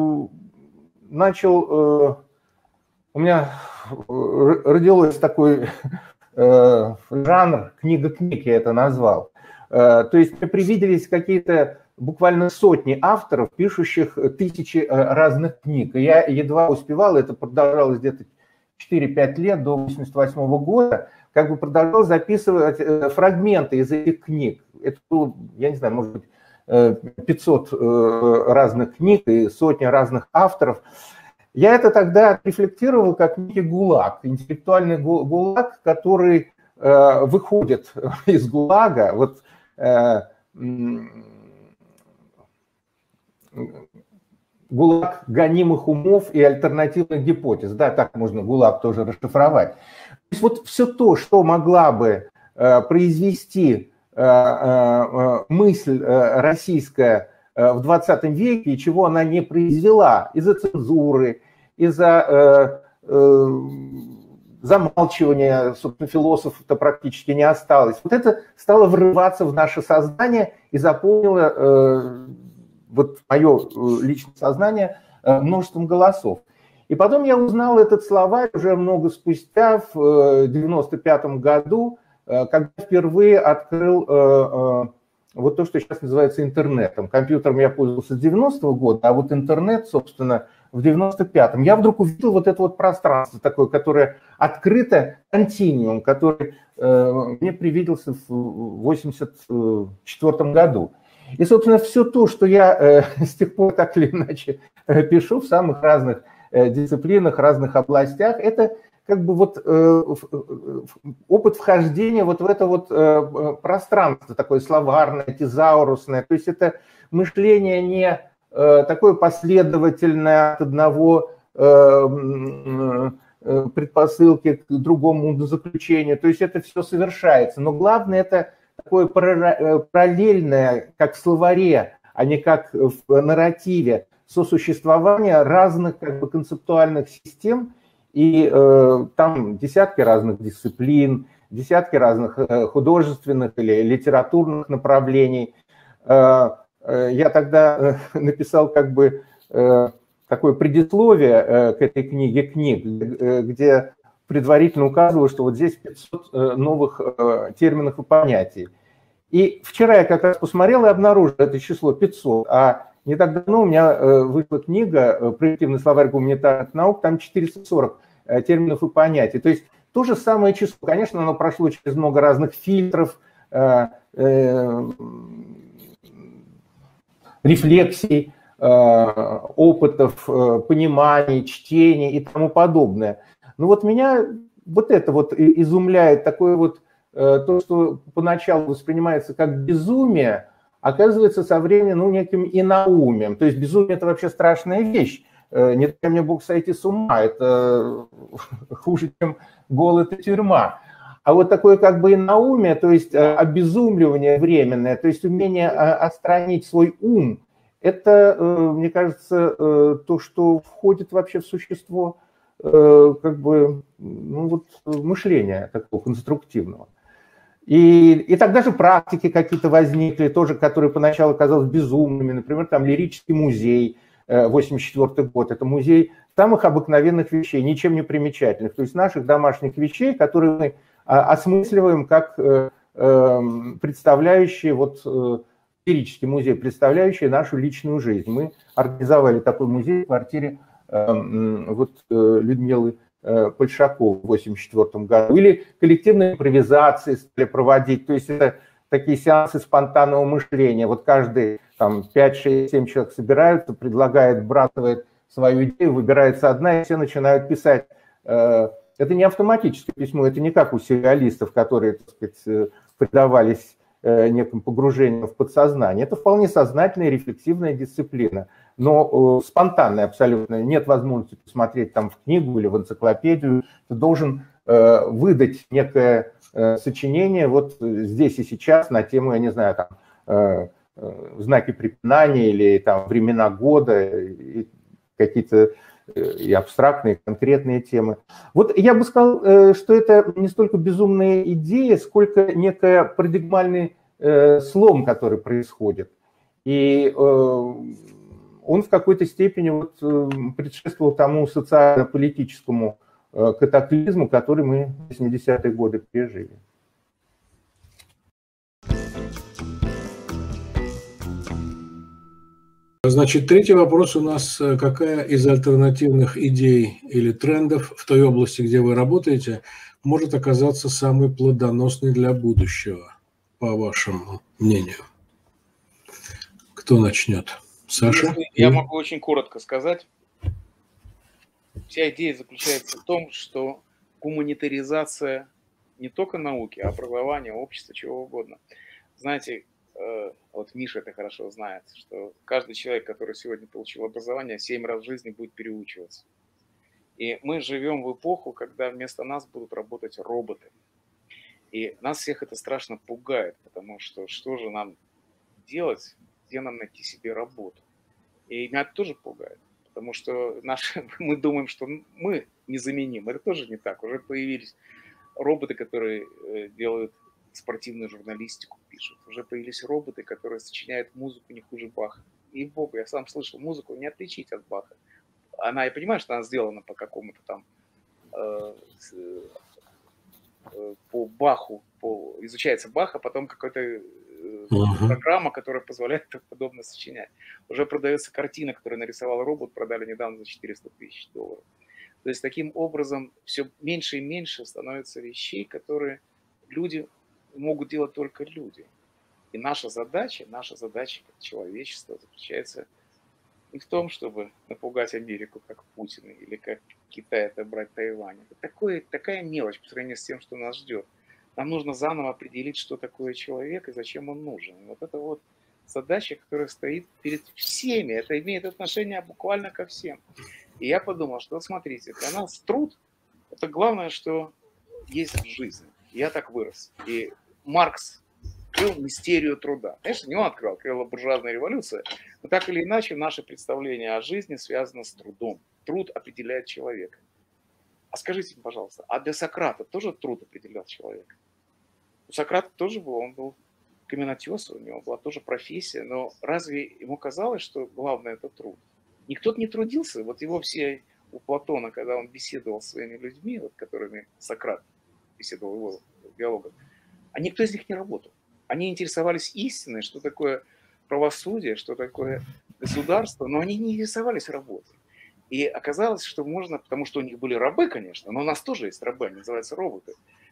начал, у меня родилось такой жанр книга книг, я это назвал. То есть мне привиделись какие-то буквально сотни авторов, пишущих тысячи разных книг. И я едва успевал, это продолжалось где-то четыре-пять лет, до восемьдесят восьмого года, как бы продолжал записывать фрагменты из этих книг. Это было, я не знаю, может быть, пятьсот разных книг и сотни разных авторов. Я это тогда рефлектировал как некий ГУЛАГ, интеллектуальный ГУЛАГ, который э, выходит из ГУЛАГа, вот, э, ГУЛАГ гонимых умов и альтернативных гипотез, да, так можно ГУЛАГ тоже расшифровать. То есть вот все то, что могла бы э, произвести э, э, мысль э, российская в двадцатом веке, и чего она не произвела из-за цензуры, из-за э, э, замалчивания, собственно, философов-то практически не осталось. Вот это стало врываться в наше сознание и заполнило э, вот мое личное сознание э, множеством голосов. И потом я узнал этот словарь уже много спустя, в девяносто пятом году, э, когда впервые открыл э, э, вот то, что сейчас называется интернетом. Компьютером я пользовался с девяностого года, а вот интернет, собственно, в девяносто пятом. Я вдруг увидел вот это вот пространство такое, которое открыто, континуум, который э, мне привиделся в восемьдесят четвёртом году. И, собственно, все то, что я э, с тех пор так или иначе э, пишу в самых разных э, дисциплинах, разных областях, это как бы вот э, опыт вхождения вот в это вот э, пространство, такое словарное, тезаурусное. То есть это мышление не э, такое последовательное от одного э, э, предпосылки к другому заключению. То есть это все совершается. Но главное это такое параллельное, как в словаре, а не как в нарративе, сосуществование разных как бы концептуальных систем. И э, там десятки разных дисциплин, десятки разных э, художественных или литературных направлений. Э, э, я тогда э, написал как бы э, такое предисловие э, к этой книге книг, э, где предварительно указывал, что вот здесь пятьсот э, новых э, терминов и понятий. И вчера я как раз посмотрел и обнаружил это число пятьсот, а не так давно у меня э, вышла книга «Проективный словарь гуманитарных наук», там четыреста сорок терминов и понятий. То есть то же самое число. Конечно, оно прошло через много разных фильтров, э, э, рефлексий, э, опытов, э, пониманий, чтений и тому подобное. Но вот меня вот это вот изумляет, такое вот э, то, что поначалу воспринимается как безумие, оказывается со временем ну, неким иноумием. То есть безумие – это вообще страшная вещь. Не дай мне Бог сойти с ума, это хуже, чем голод и тюрьма. А вот такое как бы иноумие, то есть обезумливание временное, то есть умение отстранить свой ум, это, мне кажется, то, что входит вообще в существо как бы ну, вот, мышления такого конструктивного. И, и тогда же практики какие-то возникли, тоже, которые поначалу казались безумными, например, там лирический музей, восемьдесят четвёртый год, это музей самых обыкновенных вещей, ничем не примечательных, то есть наших домашних вещей, которые мы осмысливаем как представляющие, вот лирический музей, представляющий нашу личную жизнь. Мы организовали такой музей в квартире вот Людмилы Большаковой в восемьдесят четвёртом году. Или коллективные импровизации стали проводить, то есть это такие сеансы спонтанного мышления. Вот каждый там пять, шесть, семь человек собираются, предлагает, вбрасывает свою идею, выбирается одна, и все начинают писать. Это не автоматическое письмо, это не как у сюрреалистов, которые, так сказать, предавались неким погружением в подсознание. Это вполне сознательная рефлексивная дисциплина, но спонтанная абсолютно. Нет возможности посмотреть там в книгу или в энциклопедию. Ты должен выдать некое сочинение вот здесь и сейчас на тему, я не знаю, там, знаки препинания или там времена года, какие-то и абстрактные, и конкретные темы. Вот я бы сказал, что это не столько безумная идея, сколько некая парадигмальный слом, который происходит. И он в какой-то степени вот предшествовал тому социально-политическому катаклизму, который мы в восьмидесятые годы пережили. Значит, третий вопрос у нас. Какая из альтернативных идей или трендов в той области, где вы работаете, может оказаться самой плодоносной для будущего, по вашему мнению? Кто начнет? Саша? Я могу очень коротко сказать. Вся идея заключается в том, что гуманитаризация не только науки, а образования, общества, чего угодно. Знаете, вот Миша это хорошо знает, что каждый человек, который сегодня получил образование, семь раз в жизни будет переучиваться. И мы живем в эпоху, когда вместо нас будут работать роботы. И нас всех это страшно пугает, потому что что же нам делать, где нам найти себе работу? И меня это тоже пугает, потому что наши, мы думаем, что мы незаменимы. Это тоже не так. Уже появились роботы, которые делают спортивную журналистику, пишут. Уже появились роботы, которые сочиняют музыку не хуже Баха. И богу, я сам слышал, музыку не отличить от Баха. Она, я понимаю, что она сделана по какому-то там э, э, по Баху, по, изучается Бах, а потом какая-то э, uh-huh. программа, которая позволяет так подобно сочинять. Уже продается картина, которую нарисовал робот, продали недавно за четыреста тысяч долларов. То есть таким образом все меньше и меньше становится вещей, которые люди могут делать только люди. И наша задача, наша задача как человечества заключается не в том, чтобы напугать Америку, как Путин, или как Китай отобрать Тайвань. Это такое, такая мелочь по сравнению с тем, что нас ждет. Нам нужно заново определить, что такое человек и зачем он нужен. И вот это вот задача, которая стоит перед всеми. Это имеет отношение буквально ко всем. И я подумал, что вот смотрите, для нас труд – это главное, что есть в жизни. Я так вырос. И Маркс открыл мистерию труда. Конечно, не он открыл, открыла буржуазная революция, но так или иначе наше представление о жизни связано с трудом. Труд определяет человека. А скажите, пожалуйста, а для Сократа тоже труд определял человека? У Сократа тоже был, он был каменотес, у него была тоже профессия, но разве ему казалось, что главное это труд? Никто не трудился, вот его все у Платона, когда он беседовал с своими людьми, вот, которыми Сократ беседовал его диалогом, а никто из них не работал. Они интересовались истиной, что такое правосудие, что такое государство, но они не интересовались работой. И оказалось, что можно, потому что у них были рабы, конечно, но у нас тоже есть рабы, они называются роботы.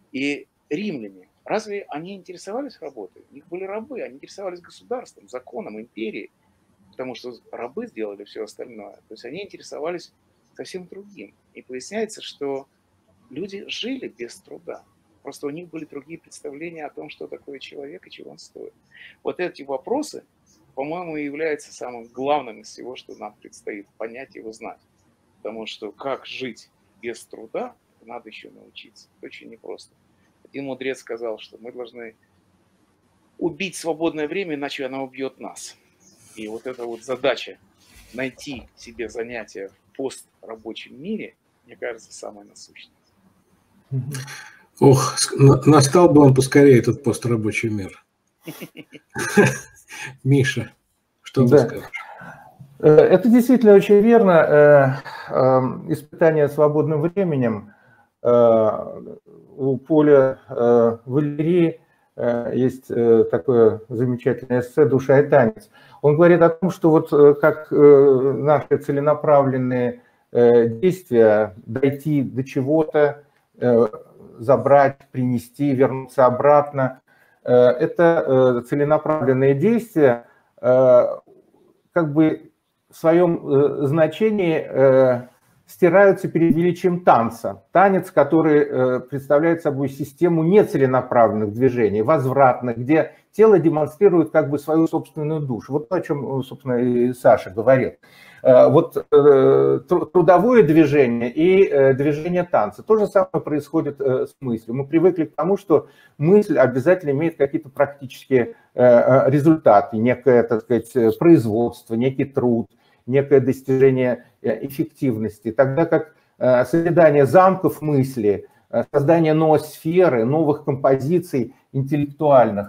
И римляне, разве они интересовались работой? У них были рабы, они интересовались государством, законом, империей, потому что рабы сделали все остальное. То есть они интересовались совсем другим. И выясняется, что люди жили без труда. Просто у них были другие представления о том, что такое человек и чего он стоит. Вот эти вопросы, по-моему, являются самым главным из всего, что нам предстоит понять и узнать. Потому что как жить без труда, надо еще научиться. Это очень непросто. Один мудрец сказал, что мы должны убить свободное время, иначе оно убьет нас. И вот эта вот задача найти себе занятие в пострабочем мире, мне кажется, самая насущная. Ох, настал бы он поскорее, этот пострабочий мир. Миша, что ты скажешь? Это действительно очень верно. Испытание свободным временем. У Поля Валери есть такое замечательное эссе «Душа и танец». Он говорит о том, что вот как наши целенаправленные действия дойти до чего-то, забрать, принести, вернуться обратно. Это целенаправленные действия, как бы в своем значении стираются перед величием танца. Танец, который представляет собой систему нецеленаправленных движений, возвратных, где тело демонстрирует как бы свою собственную душу. Вот о чем, собственно, и Саша говорил. Вот трудовое движение и движение танца. То же самое происходит с мыслью. Мы привыкли к тому, что мысль обязательно имеет какие-то практические результаты, некое, так сказать, производство, некий труд, некое достижение эффективности. Тогда как созидание замков мысли, создание новой сферы, новых композиций интеллектуальных,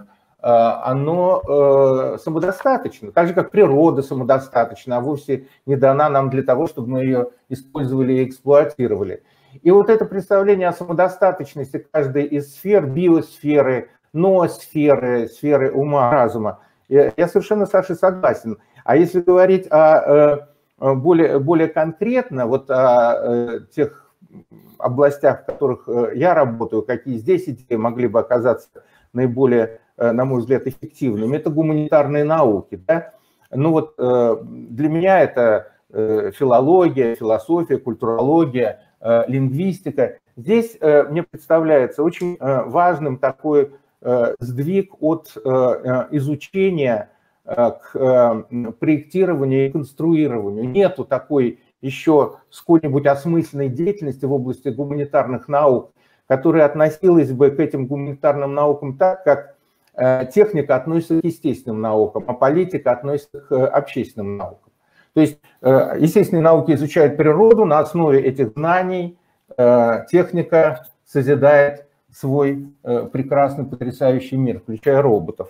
оно самодостаточно. Так же, как природа самодостаточна, а вовсе не дана нам для того, чтобы мы ее использовали и эксплуатировали. И вот это представление о самодостаточности каждой из сфер, биосферы, ноосферы, сферы ума, разума, я совершенно с Сашей согласен. А если говорить о, более, более конкретно, вот о тех областях, в которых я работаю, какие здесь идеи могли бы оказаться наиболее, на мой взгляд, эффективными, это гуманитарные науки. Да? Ну вот для меня это филология, философия, культурология, лингвистика. Здесь мне представляется очень важным такой сдвиг от изучения к проектированию и конструированию. Нету такой еще сколь-нибудь осмысленной деятельности в области гуманитарных наук, которая относилась бы к этим гуманитарным наукам так, как техника относится к естественным наукам, а политика относится к общественным наукам. То есть естественные науки изучают природу, на основе этих знаний техника созидает свой прекрасный, потрясающий мир, включая роботов.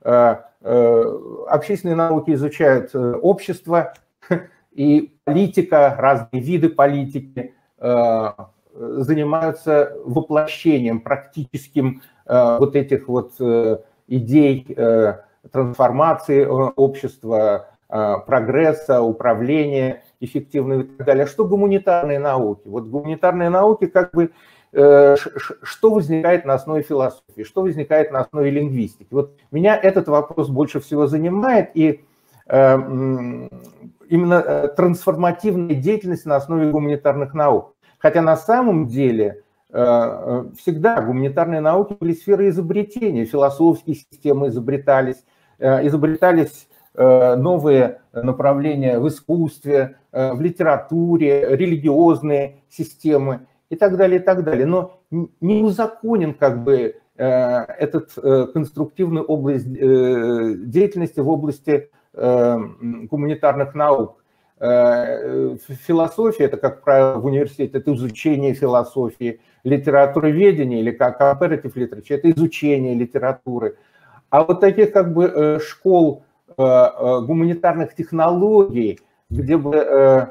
Общественные науки изучают общество и политика, разные виды политики занимаются воплощением практическим вот этих вот идей трансформации общества, прогресса, управления эффективного и так далее. А что гуманитарные науки? Вот гуманитарные науки как бы что возникает на основе философии, что возникает на основе лингвистики. Вот меня этот вопрос больше всего занимает, и именно трансформативная деятельность на основе гуманитарных наук. Хотя на самом деле всегда гуманитарные науки были сферой изобретения, философские системы изобретались, изобретались новые направления в искусстве, в литературе, религиозные системы и так далее, и так далее. Но не узаконен как бы этот конструктивный область деятельности в области гуманитарных наук. Философия, это, как правило, в университете, это изучение философии, литературоведение или как comparative literature, это изучение литературы. А вот таких как бы школ гуманитарных технологий, где бы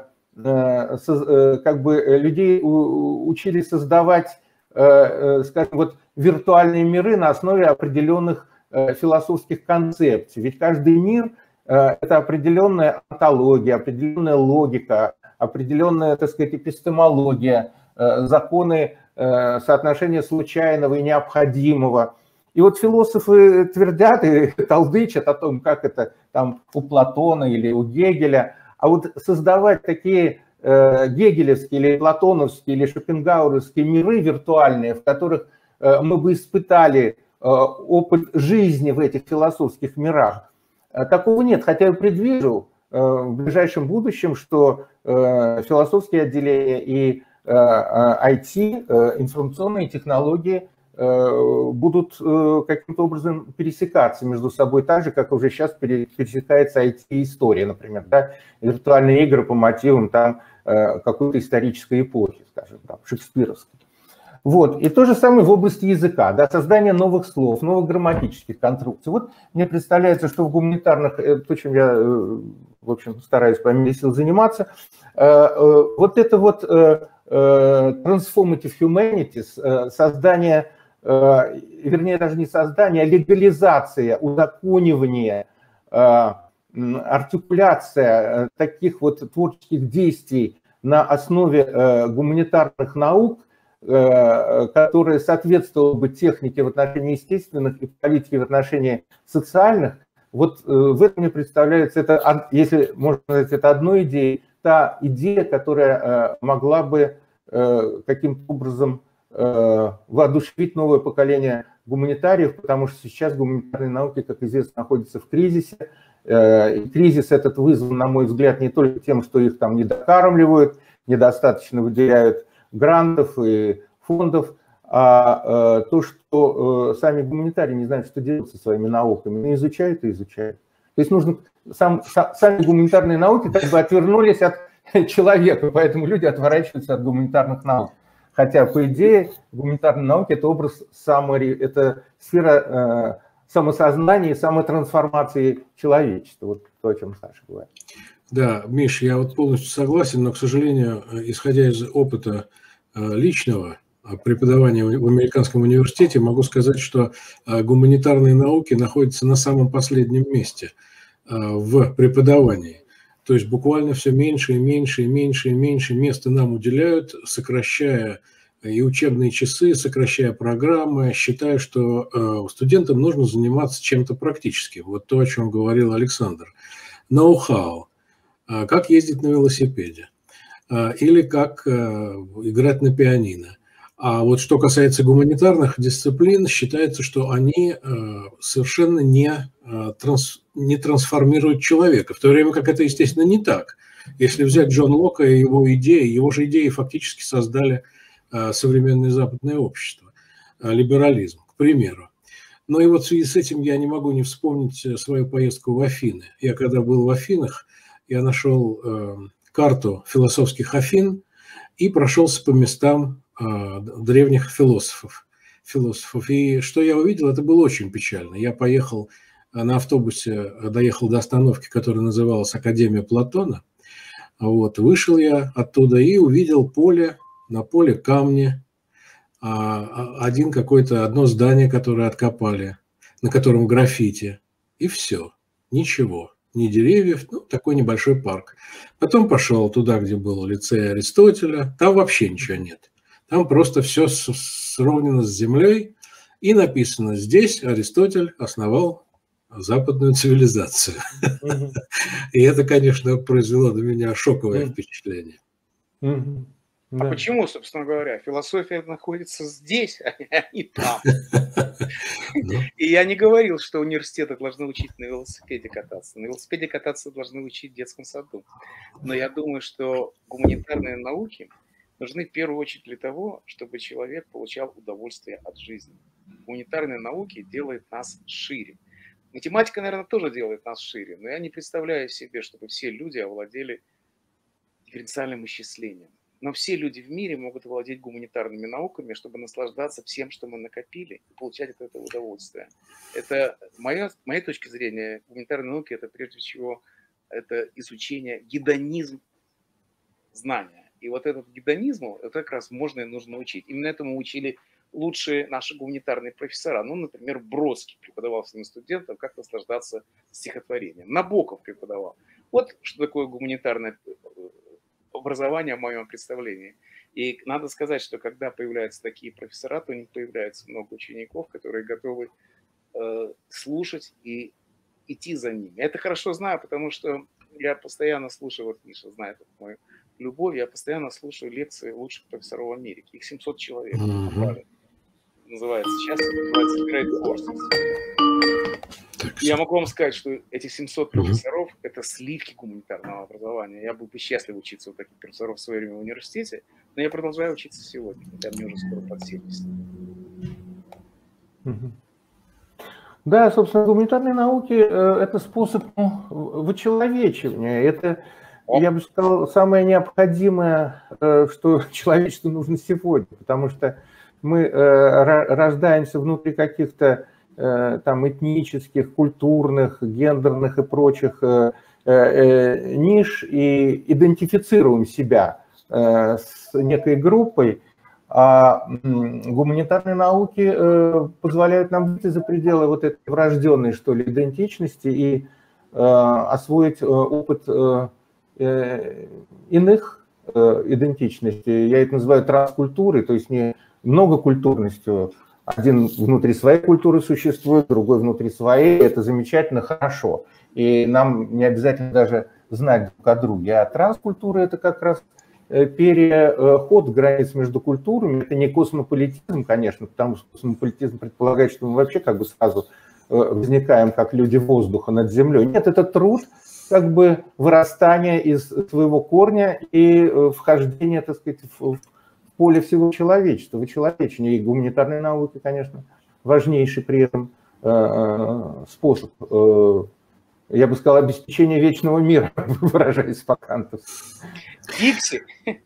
как бы людей учили создавать, скажем, вот виртуальные миры на основе определенных философских концепций. Ведь каждый мир – это определенная онтология, определенная логика, определенная, так сказать, эпистемология, законы соотношения случайного и необходимого. И вот философы твердят и толдычат о том, как это там у Платона или у Гегеля. А вот создавать такие э, гегелевские или платоновские или шопенгауэровские миры виртуальные, в которых э, мы бы испытали э, опыт жизни в этих философских мирах, э, такого нет. Хотя я предвижу э, в ближайшем будущем, что э, философские отделения и э, ай ти, э, информационные технологии будут каким-то образом пересекаться между собой так же, как уже сейчас пересекается ай ти-история, например, да? Виртуальные игры по мотивам там какой-то исторической эпохи, скажем, там, шекспировской. Вот. И то же самое в области языка, да? Создание новых слов, новых грамматических конструкций. Вот мне представляется, что в гуманитарных, то, чем я, в общем, стараюсь по мере сил заниматься, вот это вот transformative humanities, создание, вернее, даже не создание, а легализация, узаконивание, артикуляция таких вот творческих действий на основе гуманитарных наук, которые соответствовали бы технике в отношении естественных и политике в отношении социальных, вот в этом мне представляется, это, если можно сказать, это одной идеей, та идея, которая могла бы каким-то образом воодушевить новое поколение гуманитариев, потому что сейчас гуманитарные науки, как известно, находятся в кризисе. И кризис этот вызван, на мой взгляд, не только тем, что их там недокармливают, недостаточно выделяют грантов и фондов, а то, что сами гуманитарии не знают, что делать со своими науками, но изучают и изучают. То есть нужно, сам, сами гуманитарные науки как бы отвернулись от человека, поэтому люди отворачиваются от гуманитарных наук. Хотя, по идее, гуманитарные науки – это образ самой, это сфера э, самосознания и самотрансформации человечества. Вот то, о чем Саша говорит. Да, Миш, я вот полностью согласен, но, к сожалению, исходя из опыта личного преподавания в американском университете, могу сказать, что гуманитарные науки находятся на самом последнем месте в преподавании. То есть буквально все меньше и меньше и меньше и меньше места нам уделяют, сокращая и учебные часы, сокращая программы, считая, что студентам нужно заниматься чем-то практическим. Вот то, о чем говорил Александр. Ноу-хау. Как ездить на велосипеде. Или как играть на пианино. А вот что касается гуманитарных дисциплин, считается, что они совершенно не, транс, не трансформируют человека, в то время как это, естественно, не так. Если взять Джон Лока и его идеи, его же идеи фактически создали современное западное общество, либерализм, к примеру. Но и вот в связи с этим я не могу не вспомнить свою поездку в Афины. Я когда был в Афинах, я нашел карту философских Афин и прошелся по местам древних философов. философов. И что я увидел, это было очень печально. Я поехал на автобусе, доехал до остановки, которая называлась Академия Платона. Вот, вышел я оттуда и увидел поле, на поле камни, один какой-то, одно здание, которое откопали, на котором граффити, и все, ничего. Ни деревьев, ну, такой небольшой парк. Потом пошел туда, где был лицей Аристотеля, там вообще ничего нет. Там просто все сровнено с землей, и написано, здесь Аристотель основал западную цивилизацию. Mm-hmm. И это, конечно, произвело на меня шоковое mm-hmm. впечатление. Mm-hmm. А да. Почему, собственно говоря, философия находится здесь, а не там? И я не говорил, что университеты должны учить на велосипеде кататься. На велосипеде кататься должны учить в детском саду. Но я думаю, что гуманитарные науки нужны в первую очередь для того, чтобы человек получал удовольствие от жизни. Гуманитарные науки делают нас шире. Математика, наверное, тоже делает нас шире, но я не представляю себе, чтобы все люди овладели дифференциальным исчислением. Но все люди в мире могут владеть гуманитарными науками, чтобы наслаждаться всем, что мы накопили, и получать от этого удовольствие. Это, моя, с моей точки зрения, гуманитарные науки – это прежде всего это изучение, гедонизм знания. И вот этот гедонизму это как раз можно и нужно учить. Именно этому учили лучшие наши гуманитарные профессора. Ну, например, Бродский преподавал своим студентам, как наслаждаться стихотворением. Набоков преподавал. Вот что такое гуманитарное образование в моем представлении. И надо сказать, что когда появляются такие профессора, то у них появляется много учеников, которые готовы э, слушать и идти за ними. Я это хорошо знаю, потому что я постоянно слушаю, вот Миша знает мою любовь, я постоянно слушаю лекции лучших профессоров в Америке. Их семьсот человек. Mm-hmm. Называется сейчас, называется Great Courses. Я могу вам сказать, что эти семьсот профессоров mm-hmm. это сливки гуманитарного образования. Я был бы счастлив учиться у таких профессоров в свое время в университете, но я продолжаю учиться сегодня, хотя мне уже скоро под семьдесят. Mm-hmm. Да, собственно, гуманитарные науки – это способ вычеловечивания. Это, я бы сказал, самое необходимое, что человечеству нужно сегодня, потому что мы рождаемся внутри каких-то там этнических, культурных, гендерных и прочих ниш и идентифицируем себя с некой группой. А гуманитарные науки э, позволяют нам выйти за пределы вот этой врожденной, что ли, идентичности и э, освоить э, опыт э, э, иных э, идентичностей. Я это называю транскультурой, то есть не многокультурностью. Один внутри своей культуры существует, другой внутри своей. Это замечательно, хорошо. И нам не обязательно даже знать друг о друге. А транскультура – это как раз переход границ между культурами. Это не космополитизм, конечно, потому что космополитизм предполагает, что мы вообще как бы сразу возникаем как люди воздуха над землей. Нет, это труд, как бы вырастание из своего корня и вхождение, так сказать, в поле всего человечества, вычеловечения. И гуманитарные науки, конечно, важнейший при этом способ, я бы сказал, обеспечения вечного мира, выражаясь по-кантовски. Дикси.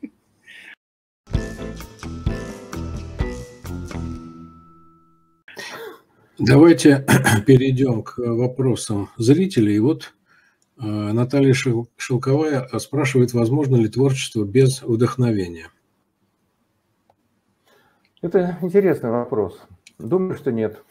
Давайте перейдем к вопросам зрителей. И вот Наталья Шелковая спрашивает, возможно ли творчество без вдохновения? Это интересный вопрос. Думаю, что нет.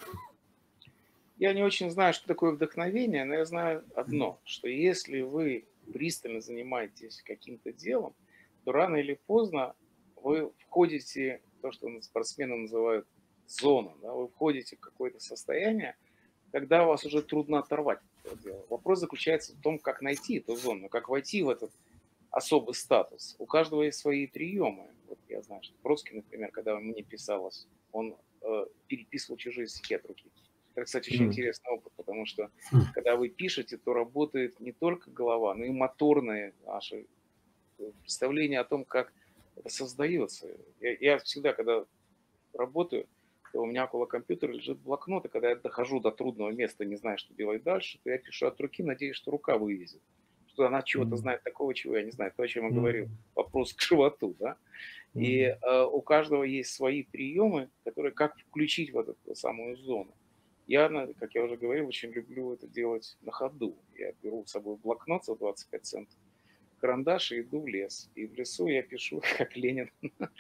Я не очень знаю, что такое вдохновение, но я знаю одно, что если вы пристально занимаетесь каким-то делом, то рано или поздно вы входите в то, что спортсмены называют зону, да, вы входите в какое-то состояние, когда вас уже трудно оторвать от этого дела. Вопрос заключается в том, как найти эту зону, как войти в этот особый статус. У каждого есть свои приемы. Вот я знаю, что Бродский, например, когда мне писалось, он э, переписывал чужие стихи от руки. Это, кстати, очень mm. интересный опыт, потому что mm. когда вы пишете, то работает не только голова, но и моторные наши представления о том, как это создается. Я, я всегда, когда работаю, то у меня около компьютера лежит блокнот, и когда я дохожу до трудного места, не знаю, что делать дальше, то я пишу от руки, надеюсь, что рука вывезет. Что она чего-то знает такого, чего я не знаю. То, о чем я говорил, вопрос к животу, да. И э, у каждого есть свои приемы, которые как включить в эту самую зону. Я, как я уже говорил, очень люблю это делать на ходу. Я беру с собой блокнот за двадцать пять центов, карандаш и иду в лес. И в лесу я пишу, как Ленин,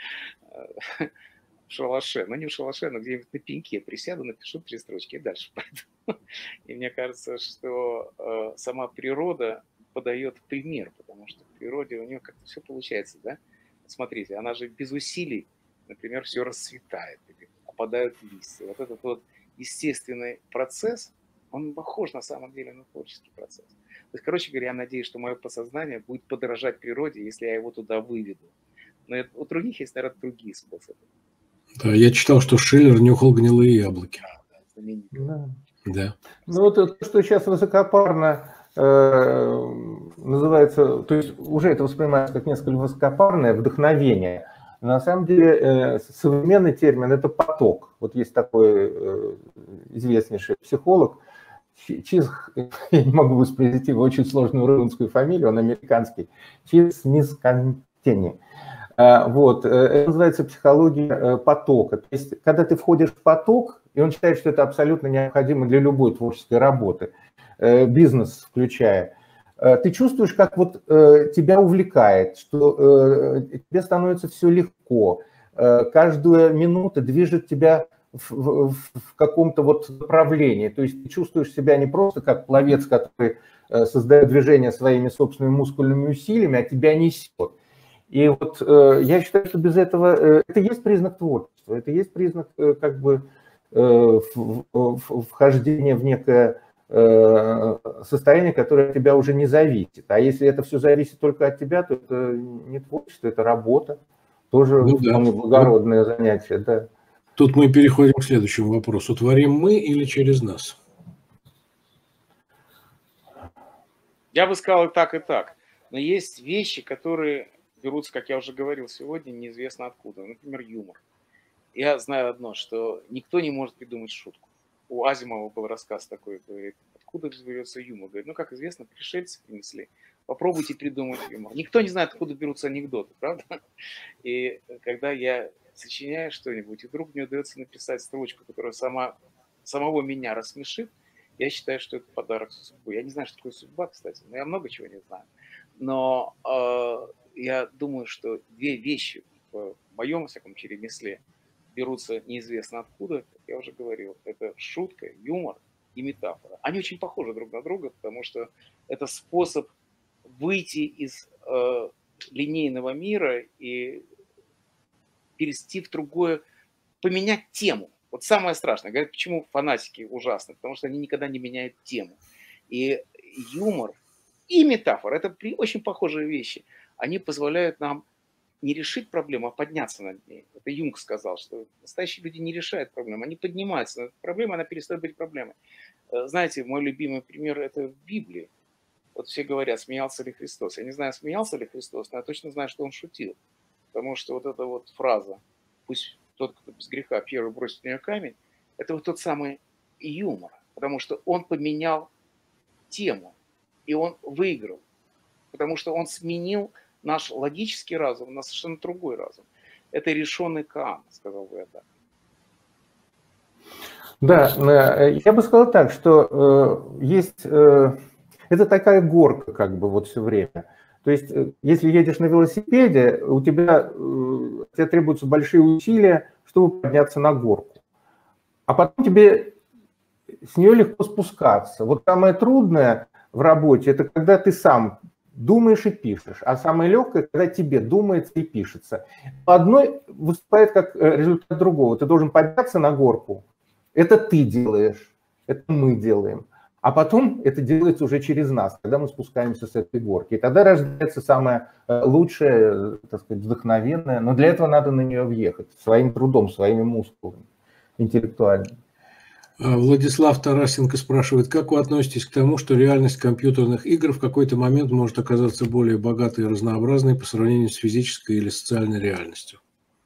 в шалаше. Ну, не в шалаше, но где-нибудь на пеньке присяду, напишу три строчки и дальше пойду. И мне кажется, что э, сама природа подает пример, потому что в природе у нее как-то все получается, да? Смотрите, она же без усилий, например, все расцветает, или опадают листья. Вот этот вот естественный процесс, он похож на самом деле на творческий процесс. То есть, короче говоря, я надеюсь, что мое подсознание будет подражать природе, если я его туда выведу. Но это, у других есть, наверное, другие способы. Да, я читал, что Шиллер нюхал гнилые яблоки. Да, да, да. Да. Ну вот то, что сейчас высокопарно э, называется, то есть уже это воспринимается как несколько высокопарное вдохновение. На самом деле э, современный термин – это поток. Вот есть такой э, известнейший психолог, Чизх, я не могу воспроизвести его очень сложную румынскую фамилию, он американский, Чизмискантени. Вот, это называется психология потока. То есть, когда ты входишь в поток, и он считает, что это абсолютно необходимо для любой творческой работы, бизнес включая, ты чувствуешь, как вот тебя увлекает, что тебе становится все легко, каждая минута движет тебя в, в, в каком-то вот направлении. То есть ты чувствуешь себя не просто как пловец, который создает движение своими собственными мускульными усилиями, а тебя несет. И вот э, я считаю, что без этого э, это есть признак творчества, это есть признак э, как бы э, в, в, вхождения в некое э, состояние, которое от тебя уже не зависит. А если это все зависит только от тебя, то это не творчество, это работа, тоже ну, вполне да. благородное ну, занятие. Да. Тут мы переходим к следующему вопросу. Творим мы или через нас? Я бы сказал и так, и так. Но есть вещи, которые берутся, как я уже говорил сегодня, неизвестно откуда. Например, юмор. Я знаю одно, что никто не может придумать шутку. У Азимова был рассказ такой, говорит, откуда берется юмор? Говорит, ну, как известно, пришельцы принесли. Попробуйте придумать юмор. Никто не знает, откуда берутся анекдоты, правда? И когда я сочиняю что-нибудь, и вдруг мне удается написать строчку, которая сама, самого меня рассмешит, я считаю, что это подарок судьбы. Я не знаю, что такое судьба, кстати, но я много чего не знаю. Но э, я думаю, что две вещи в моем, во всяком ремесле берутся неизвестно откуда, как я уже говорил. Это шутка, юмор и метафора. Они очень похожи друг на друга, потому что это способ выйти из э, линейного мира и перейти в другое, поменять тему. Вот самое страшное. Говорят, почему фанатики ужасны? Потому что они никогда не меняют тему. И юмор и метафора, это очень похожие вещи. Они позволяют нам не решить проблему, а подняться над ней. Это Юнг сказал, что настоящие люди не решают проблему, они поднимаются над проблемой, она перестает быть проблемой. Знаете, мой любимый пример – это в Библии. Вот все говорят, смеялся ли Христос. Я не знаю, смеялся ли Христос, но я точно знаю, что он шутил. Потому что вот эта вот фраза «пусть тот, кто без греха, первый бросит в нее камень», это вот тот самый юмор. Потому что он поменял тему, и он выиграл. Потому что он сменил наш логический разум на совершенно другой разум. Это решенный Каан, сказал бы я так. Да, я бы сказал так, что э, есть... Э, это такая горка как бы вот все время. То есть, если едешь на велосипеде, у тебя, э, тебе требуются большие усилия, чтобы подняться на горку. А потом тебе с нее легко спускаться. Вот самое трудное в работе – это когда ты сам думаешь и пишешь, а самое легкое, когда тебе думается и пишется. Одно выступает как результат другого. Ты должен подняться на горку. Это ты делаешь, это мы делаем. А потом это делается уже через нас, когда мы спускаемся с этой горки. И тогда рождается самое лучшее, так сказать, вдохновенное. Но для этого надо на нее въехать своим трудом, своими мускулами интеллектуальными. Владислав Тарасенко спрашивает, как вы относитесь к тому, что реальность компьютерных игр в какой-то момент может оказаться более богатой и разнообразной по сравнению с физической или социальной реальностью?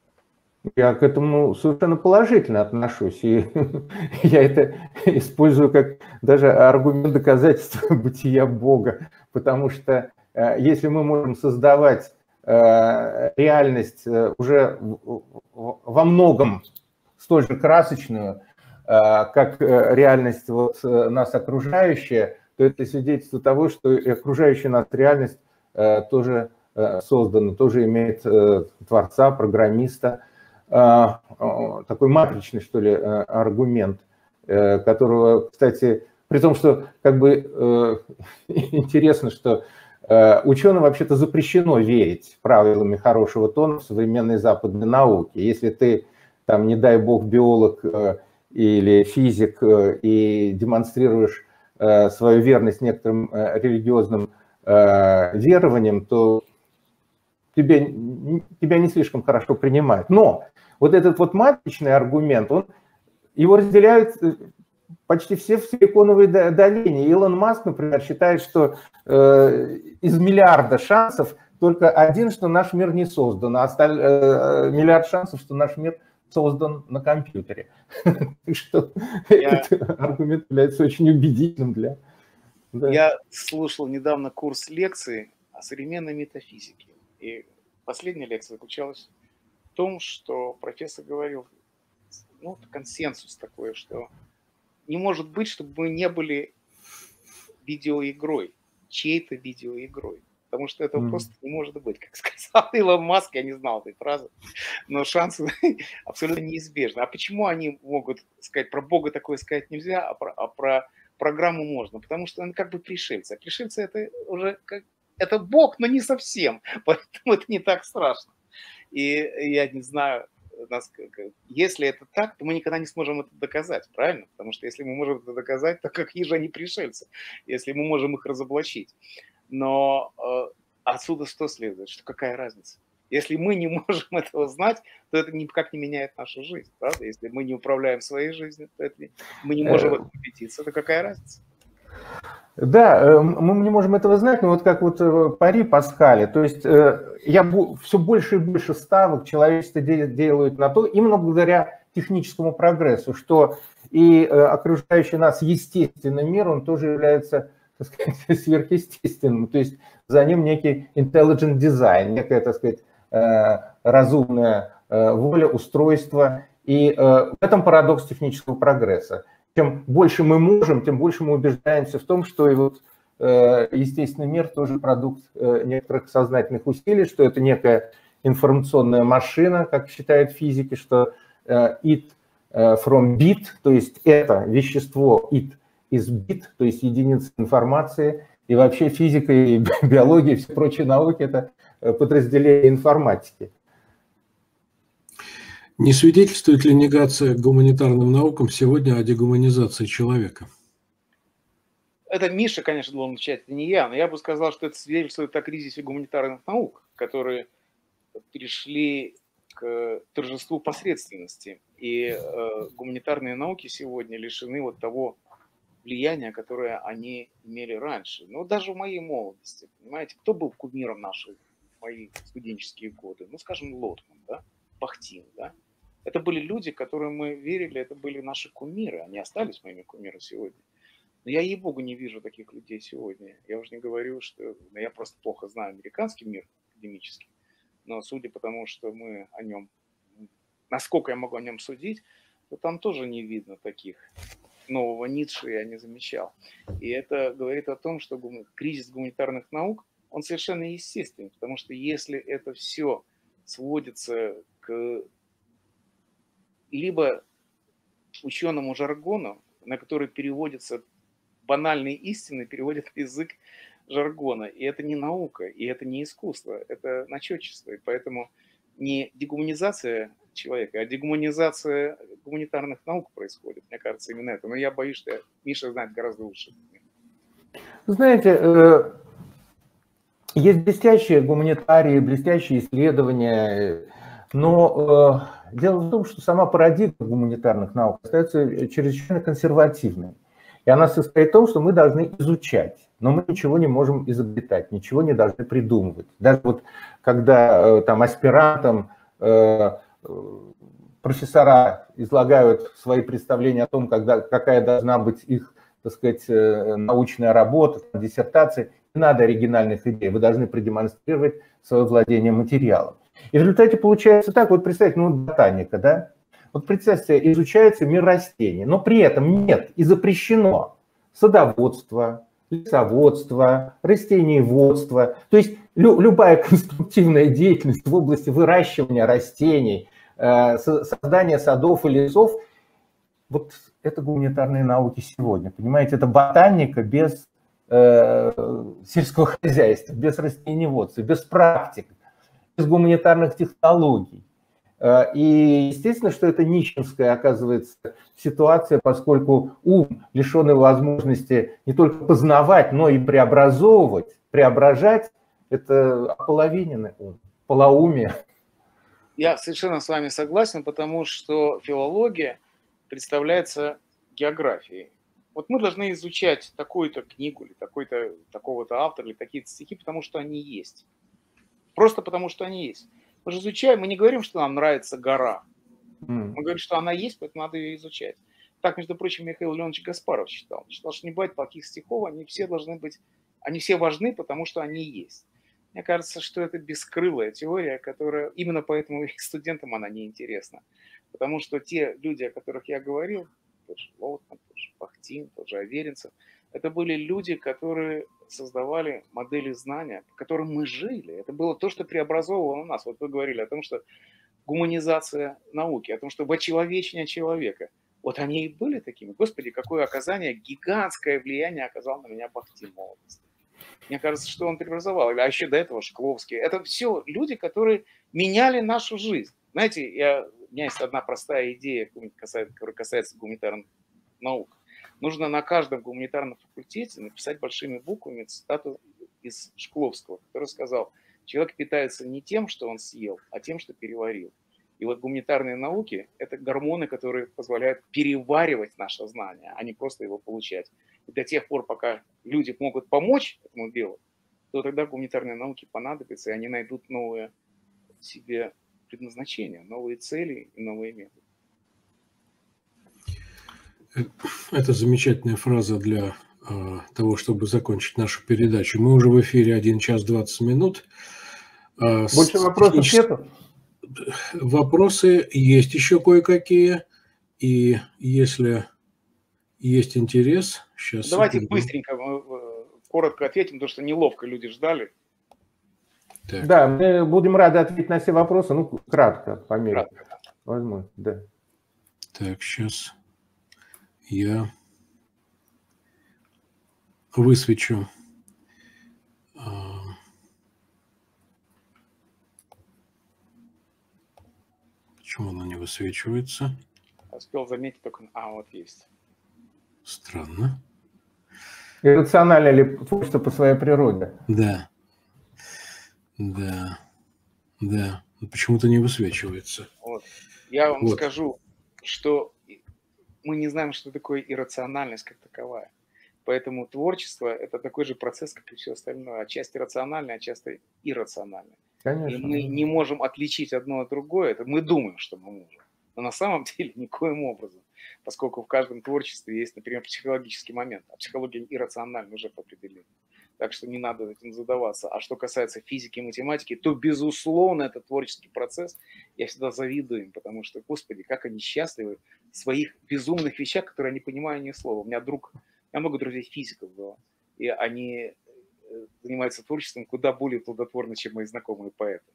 Я к этому совершенно положительно отношусь, и я это использую как даже аргумент доказательства бытия Бога, потому что если мы можем создавать реальность уже во многом столь же красочную, как реальность вот нас окружающая, то это свидетельство того, что и окружающая нас реальность тоже создана, тоже имеет творца, программиста. Такой матричный, что ли, аргумент, которого, кстати, при том, что как бы интересно, что ученым вообще-то запрещено верить правилами хорошего тона в современной западной науке. Если ты, там, не дай бог, биолог или физик и демонстрируешь свою верность некоторым религиозным верованиям, то тебя, тебя не слишком хорошо принимают. Но вот этот вот матричный аргумент, он, его разделяют почти все в силиконовой долине. Илон Маск, например, считает, что э, из миллиарда шансов только один, что наш мир не создан, а осталь, э, миллиард шансов, что наш мир создан на компьютере. Так что этот аргумент является очень убедительным для... Я слушал недавно курс лекций о современной метафизике. И последняя лекция заключалась в том, что профессор говорил, ну, консенсус такой, что не может быть, чтобы мы не были видеоигрой, чьей-то видеоигрой. Потому что этого mm. просто не может быть. Как сказал Илон Маск, я не знал этой фразы, но шансы абсолютно неизбежны. А почему они могут сказать, про Бога такое сказать нельзя, а про, а про программу можно? Потому что он как бы пришельцы. А пришельцы это уже как... Это Бог, но не совсем, поэтому это не так страшно. И я не знаю, если это так, то мы никогда не сможем это доказать, правильно? Потому что если мы можем это доказать, то какие же они пришельцы, если мы можем их разоблачить. Но э, отсюда что следует? Что какая разница? Если мы не можем этого знать, то это никак не меняет нашу жизнь, правда? Если мы не управляем своей жизнью, то это, мы не можем в этом убедиться, то какая разница? Да, мы не можем этого знать, но вот как вот пари Паскаля, то есть я все больше и больше ставок человечество делают на то, именно благодаря техническому прогрессу, что и окружающий нас естественный мир, он тоже является, так сказать, сверхъестественным, то есть за ним некий intelligent design, некая, так сказать, разумная воля, устройство, и в этом парадокс технического прогресса. Чем больше мы можем, тем больше мы убеждаемся в том, что и вот, э, естественный мир тоже продукт э, некоторых сознательных усилий, что это некая информационная машина, как считают физики, что э, it э, from bit, то есть это вещество it из bit, то есть единица информации, и вообще физика и биология и все прочие науки – это подразделение информатики. Не свидетельствует ли негация гуманитарным наукам сегодня о дегуманизации человека? это Миша, конечно, должен начать, это не я, но я бы сказал, что это свидетельствует о кризисе гуманитарных наук, которые перешли к торжеству посредственности. И э, гуманитарные науки сегодня лишены вот того влияния, которое они имели раньше. Ну, даже в моей молодости, понимаете, кто был кумиром нашей, в мои студенческие годы? Ну, скажем, Лотман, да, Бахтин, да. Это были люди, которым мы верили, это были наши кумиры, они остались моими кумирами сегодня. Но я, ей-богу, не вижу таких людей сегодня. Я уже не говорю, что... Ну, я просто плохо знаю американский мир академический, но судя по тому, что мы о нем... Насколько я могу о нем судить, то там тоже не видно таких. Нового Ницше я не замечал. И это говорит о том, что кризис гуманитарных наук, он совершенно естественный, потому что если это все сводится к либо ученому жаргону, на который переводится банальные истины, переводят на язык жаргона. И это не наука, и это не искусство, это начетчество. И поэтому не дегуманизация человека, а дегуманизация гуманитарных наук происходит. Мне кажется, именно это. Но я боюсь, что Миша знает гораздо лучше. Знаете, есть блестящие гуманитарии, блестящие исследования, но дело в том, что сама парадигма гуманитарных наук остается чрезвычайно консервативной. И она состоит в том, что мы должны изучать, но мы ничего не можем изобретать, ничего не должны придумывать. Даже вот когда там аспирантам профессора излагают свои представления о том, когда, какая должна быть их, так сказать, научная работа, диссертация, не надо оригинальных идей, вы должны продемонстрировать свое владение материалом. И в результате получается так, вот представьте, ну, ботаника, да? Вот представьте, изучается мир растений, но при этом нет и запрещено садоводство, лесоводство, растениеводство. То есть лю любая конструктивная деятельность в области выращивания растений, э, создания садов и лесов, вот это гуманитарные науки сегодня, понимаете, это ботаника без э, сельского хозяйства, без растениеводства, без практик, без гуманитарных технологий. И естественно, что это нищенская, оказывается, ситуация, поскольку ум, лишенный возможности не только познавать, но и преобразовывать, преображать, это ополовиненный ум, полоумие. Я совершенно с вами согласен, потому что филология представляется географией. Вот мы должны изучать такую-то книгу, или такой-то, такого-то автора, или какие-то стихи, потому что они есть. Просто потому что они есть. Мы же изучаем, мы не говорим, что нам нравится гора. Мы говорим, что она есть, поэтому надо ее изучать. Так, между прочим, Михаил Леонович Гаспаров считал. Считал, что не бывает плохих стихов, они все должны быть, они все важны, потому что они есть. Мне кажется, что это бескрылая теория, которая именно поэтому и студентам она неинтересна. Потому что те люди, о которых я говорил, тот же Лотман, тот же Бахтин, тот же Аверинцев, это были люди, которые создавали модели знания, по которым мы жили. Это было то, что преобразовывало нас. Вот вы говорили о том, что гуманизация науки, о том, что вочеловечение человека. Вот они и были такими. Господи, какое оказание, гигантское влияние оказал на меня Бахтин в молодости. Мне кажется, что он преобразовал. А еще до этого Шкловский. Это все люди, которые меняли нашу жизнь. Знаете, я, у меня есть одна простая идея, которая касается гуманитарных наук. Нужно на каждом гуманитарном факультете написать большими буквами цитату из Шкловского, который сказал, человек питается не тем, что он съел, а тем, что переварил. И вот гуманитарные науки – это гормоны, которые позволяют переваривать наше знание, а не просто его получать. И до тех пор, пока люди могут помочь этому делу, то тогда гуманитарные науки понадобятся, и они найдут новые себе предназначения, новые цели и новые методы. Это замечательная фраза для э, того, чтобы закончить нашу передачу. Мы уже в эфире один час двадцать минут. Э, Больше вопросов технически... нету? Вопросы есть еще кое-какие. И если есть интерес... Сейчас Давайте секунду. быстренько, коротко ответим, потому что неловко люди ждали. Так. Да, мы будем рады ответить на все вопросы. Ну, кратко, по мере возможности. Да. Так, сейчас... Я высвечу. Почему она не высвечивается? Успел заметить только... А, вот есть. Странно. Иррационально ли творчество по своей природе? Да, да, да. Почему-то не высвечивается. Вот. Я вам Вот. скажу, что мы не знаем, что такое иррациональность как таковая. Поэтому творчество – это такой же процесс, как и все остальное. Отчасти рациональное, отчасти иррациональное. Конечно. И мы не можем отличить одно от другое. Это мы думаем, что мы можем. Но на самом деле никоим образом. Поскольку в каждом творчестве есть, например, психологический момент. А психология иррациональна уже по определению. Так что не надо этим задаваться. А что касается физики и математики, то, безусловно, это творческий процесс. Я всегда завидую им, потому что, господи, как они счастливы в своих безумных вещах, которые я не понимаю ни слова. У меня друг, я много друзей физиков было, и они занимаются творчеством куда более плодотворно, чем мои знакомые поэты.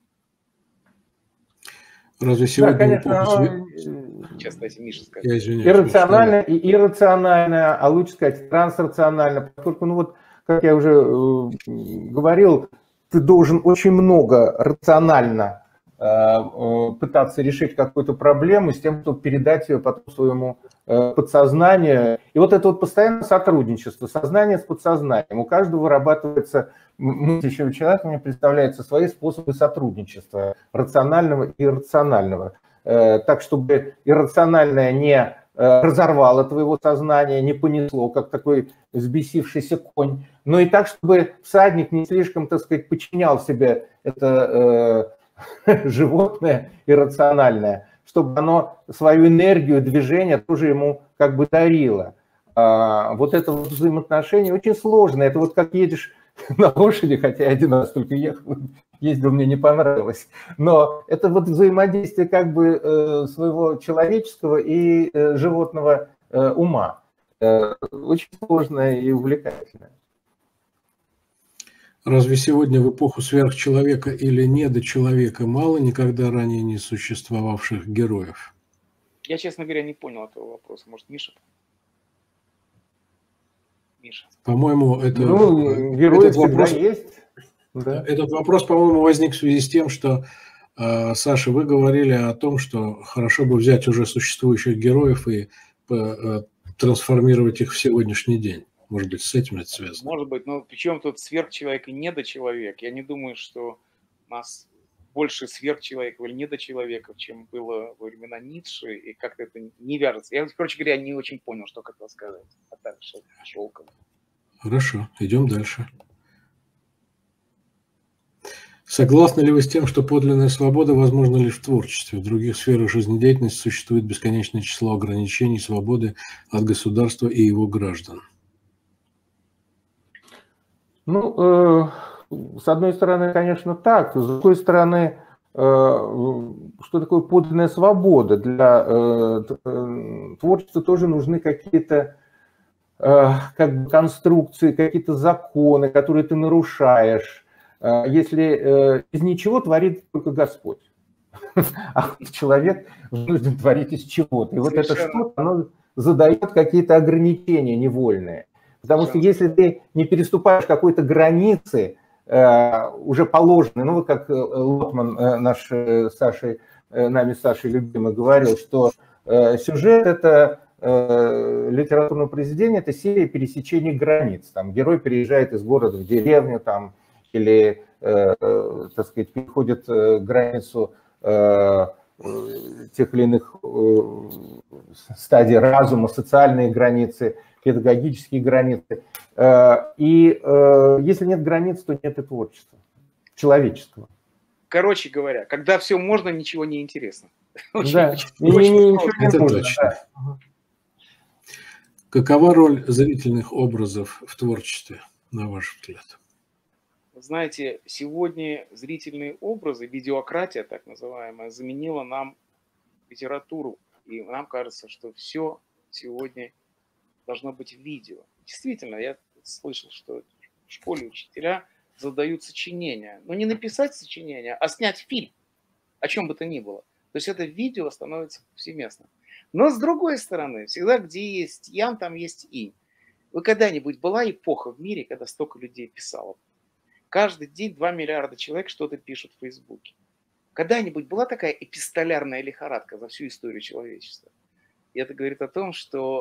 Разве сегодня... Да, конечно, Сейчас, кстати, Миша скажет. Я извиняюсь, иррационально и иррационально, а лучше сказать трансрационально, поскольку, ну вот, как я уже э, говорил, ты должен очень много рационально э, э, пытаться решить какую-то проблему с тем, чтобы передать ее потом своему э, подсознанию. И вот это вот постоянное сотрудничество, сознание с подсознанием. У каждого вырабатывается, мыслящего человека, мне представляются свои способы сотрудничества, рационального и иррационального. Э, так, чтобы иррациональное не разорвало твоего сознания, не понесло, как такой взбесившийся конь, но и так, чтобы всадник не слишком, так сказать, подчинял себе это э, животное иррациональное, чтобы оно свою энергию движения тоже ему как бы дарило. А, вот это вот взаимоотношение очень сложное. Это вот как едешь на лошади, хотя я один раз только ехал, ездил, мне не понравилось. Но это вот взаимодействие как бы э, своего человеческого и э, животного э, ума. Э, очень сложное и увлекательное. Разве сегодня в эпоху сверхчеловека или недочеловека мало никогда ранее не существовавших героев? Я, честно говоря, не понял этого вопроса. Может, Миша? Миша. По-моему, это... Ну, герои этот вопрос, есть. Да. Этот вопрос, по-моему, возник в связи с тем, что, э, Саша, вы говорили о том, что хорошо бы взять уже существующих героев и э, трансформировать их в сегодняшний день. Может быть, с этим это связано? Может быть, но причем тут сверхчеловек и недочеловек. Я не думаю, что у нас больше сверхчеловеков или недочеловеков, чем было во времена Ницше, и как-то это не вяжется. Я, короче говоря, не очень понял, что хотел сказать. А так, шелком. Хорошо, идем дальше. Согласны ли вы с тем, что подлинная свобода возможна лишь в творчестве? В других сферах жизнедеятельности существует бесконечное число ограничений свободы от государства и его граждан. Ну, э, с одной стороны, конечно, так. С другой стороны, э, что такое подлинная свобода? Для э, э, творчества тоже нужны какие-то э, как бы конструкции, какие-то законы, которые ты нарушаешь. Э, если э, из ничего творит только Господь, а человек вынужден творить из чего-то. И вот это что-то, оно задает какие-то ограничения невольные. Потому что если ты не переступаешь какой-то границы, э, уже положенной, ну вот как Лотман, э, наш э, Сашей, э, нами с Сашей любимый говорил, что э, сюжет – это э, литературное произведение, это серия пересечений границ. Там герой переезжает из города в деревню, там, или, э, э, так сказать, переходит э, границу э, тех или иных э, стадий разума, социальные границы, педагогические границы. И если нет границ, то нет и творчества человеческого. Короче говоря, когда все можно, ничего не интересно. Очень, да, очень, очень ничего не это нужно, точно. Да. Какова роль зрительных образов в творчестве, на ваш взгляд? Знаете, сегодня зрительные образы, видеократия так называемая, заменила нам литературу. И нам кажется, что все сегодня должно быть в видео. Действительно, я слышал, что в школе учителя задают сочинения. Но не написать сочинение, а снять фильм, о чем бы то ни было. То есть это видео становится повсеместным. Но с другой стороны, всегда где есть ян, там есть инь. Вы когда-нибудь была эпоха в мире, когда столько людей писало? Каждый день два миллиарда человек что-то пишут в Фейсбуке. Когда-нибудь была такая эпистолярная лихорадка за всю историю человечества? И это говорит о том, что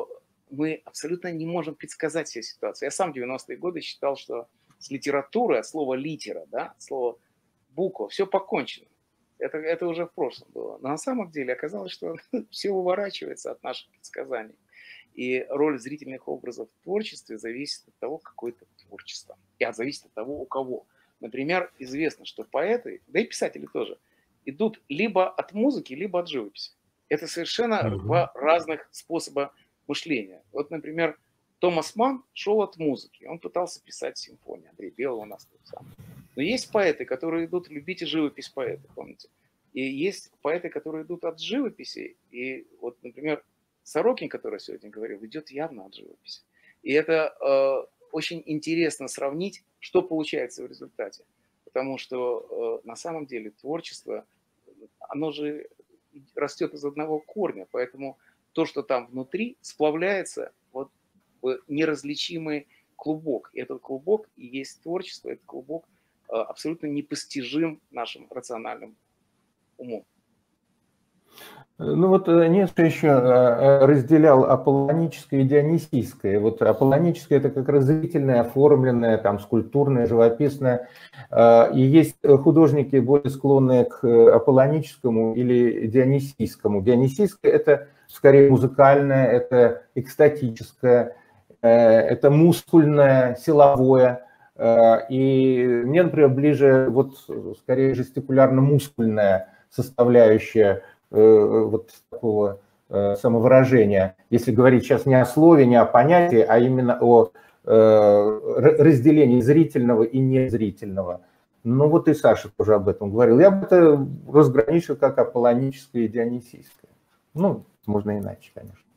мы абсолютно не можем предсказать все ситуации. Я сам в девяностые годы считал, что с литературой, от слова литера, да, от слова буква, все покончено. Это, это уже в прошлом было. Но на самом деле оказалось, что все уворачивается от наших предсказаний. И роль зрительных образов в творчестве зависит от того, какое это творчество. И от зависит от того, у кого. Например, известно, что поэты, да и писатели тоже, идут либо от музыки, либо от живописи. Это совершенно mm-hmm. два разных способа мышления. Вот, например, Томас Манн шел от музыки. Он пытался писать симфонии. Андрей Белый у нас тут сам. Но есть поэты, которые идут, любите живопись поэты, помните. И есть поэты, которые идут от живописи. И вот, например, Сорокин, который сегодня говорил, идет явно от живописи. И это э, очень интересно сравнить, что получается в результате. Потому что э, на самом деле творчество, оно же растет из одного корня. Поэтому то, что там внутри, сплавляется вот в неразличимый клубок. И этот клубок и есть творчество, этот клубок э, абсолютно непостижим нашим рациональным умом. Ну вот Ницше еще разделял аполлоническое и дионисийское. Вот аполлоническое — это как раз зрительное, оформленное, там, скульптурное, живописное. И есть художники, более склонные к аполлоническому или дионисийскому. Дионисийское — это скорее музыкальное, это экстатическое, это мускульное, силовое. И мне, например, ближе вот скорее жестикулярно-мускульная составляющая вот такого самовыражения, если говорить сейчас не о слове, не о понятии, а именно о разделении зрительного и незрительного. Ну вот и Саша тоже об этом говорил. Я бы это разграничил как аполлоническое и дионисийское. Ну, можно иначе, конечно.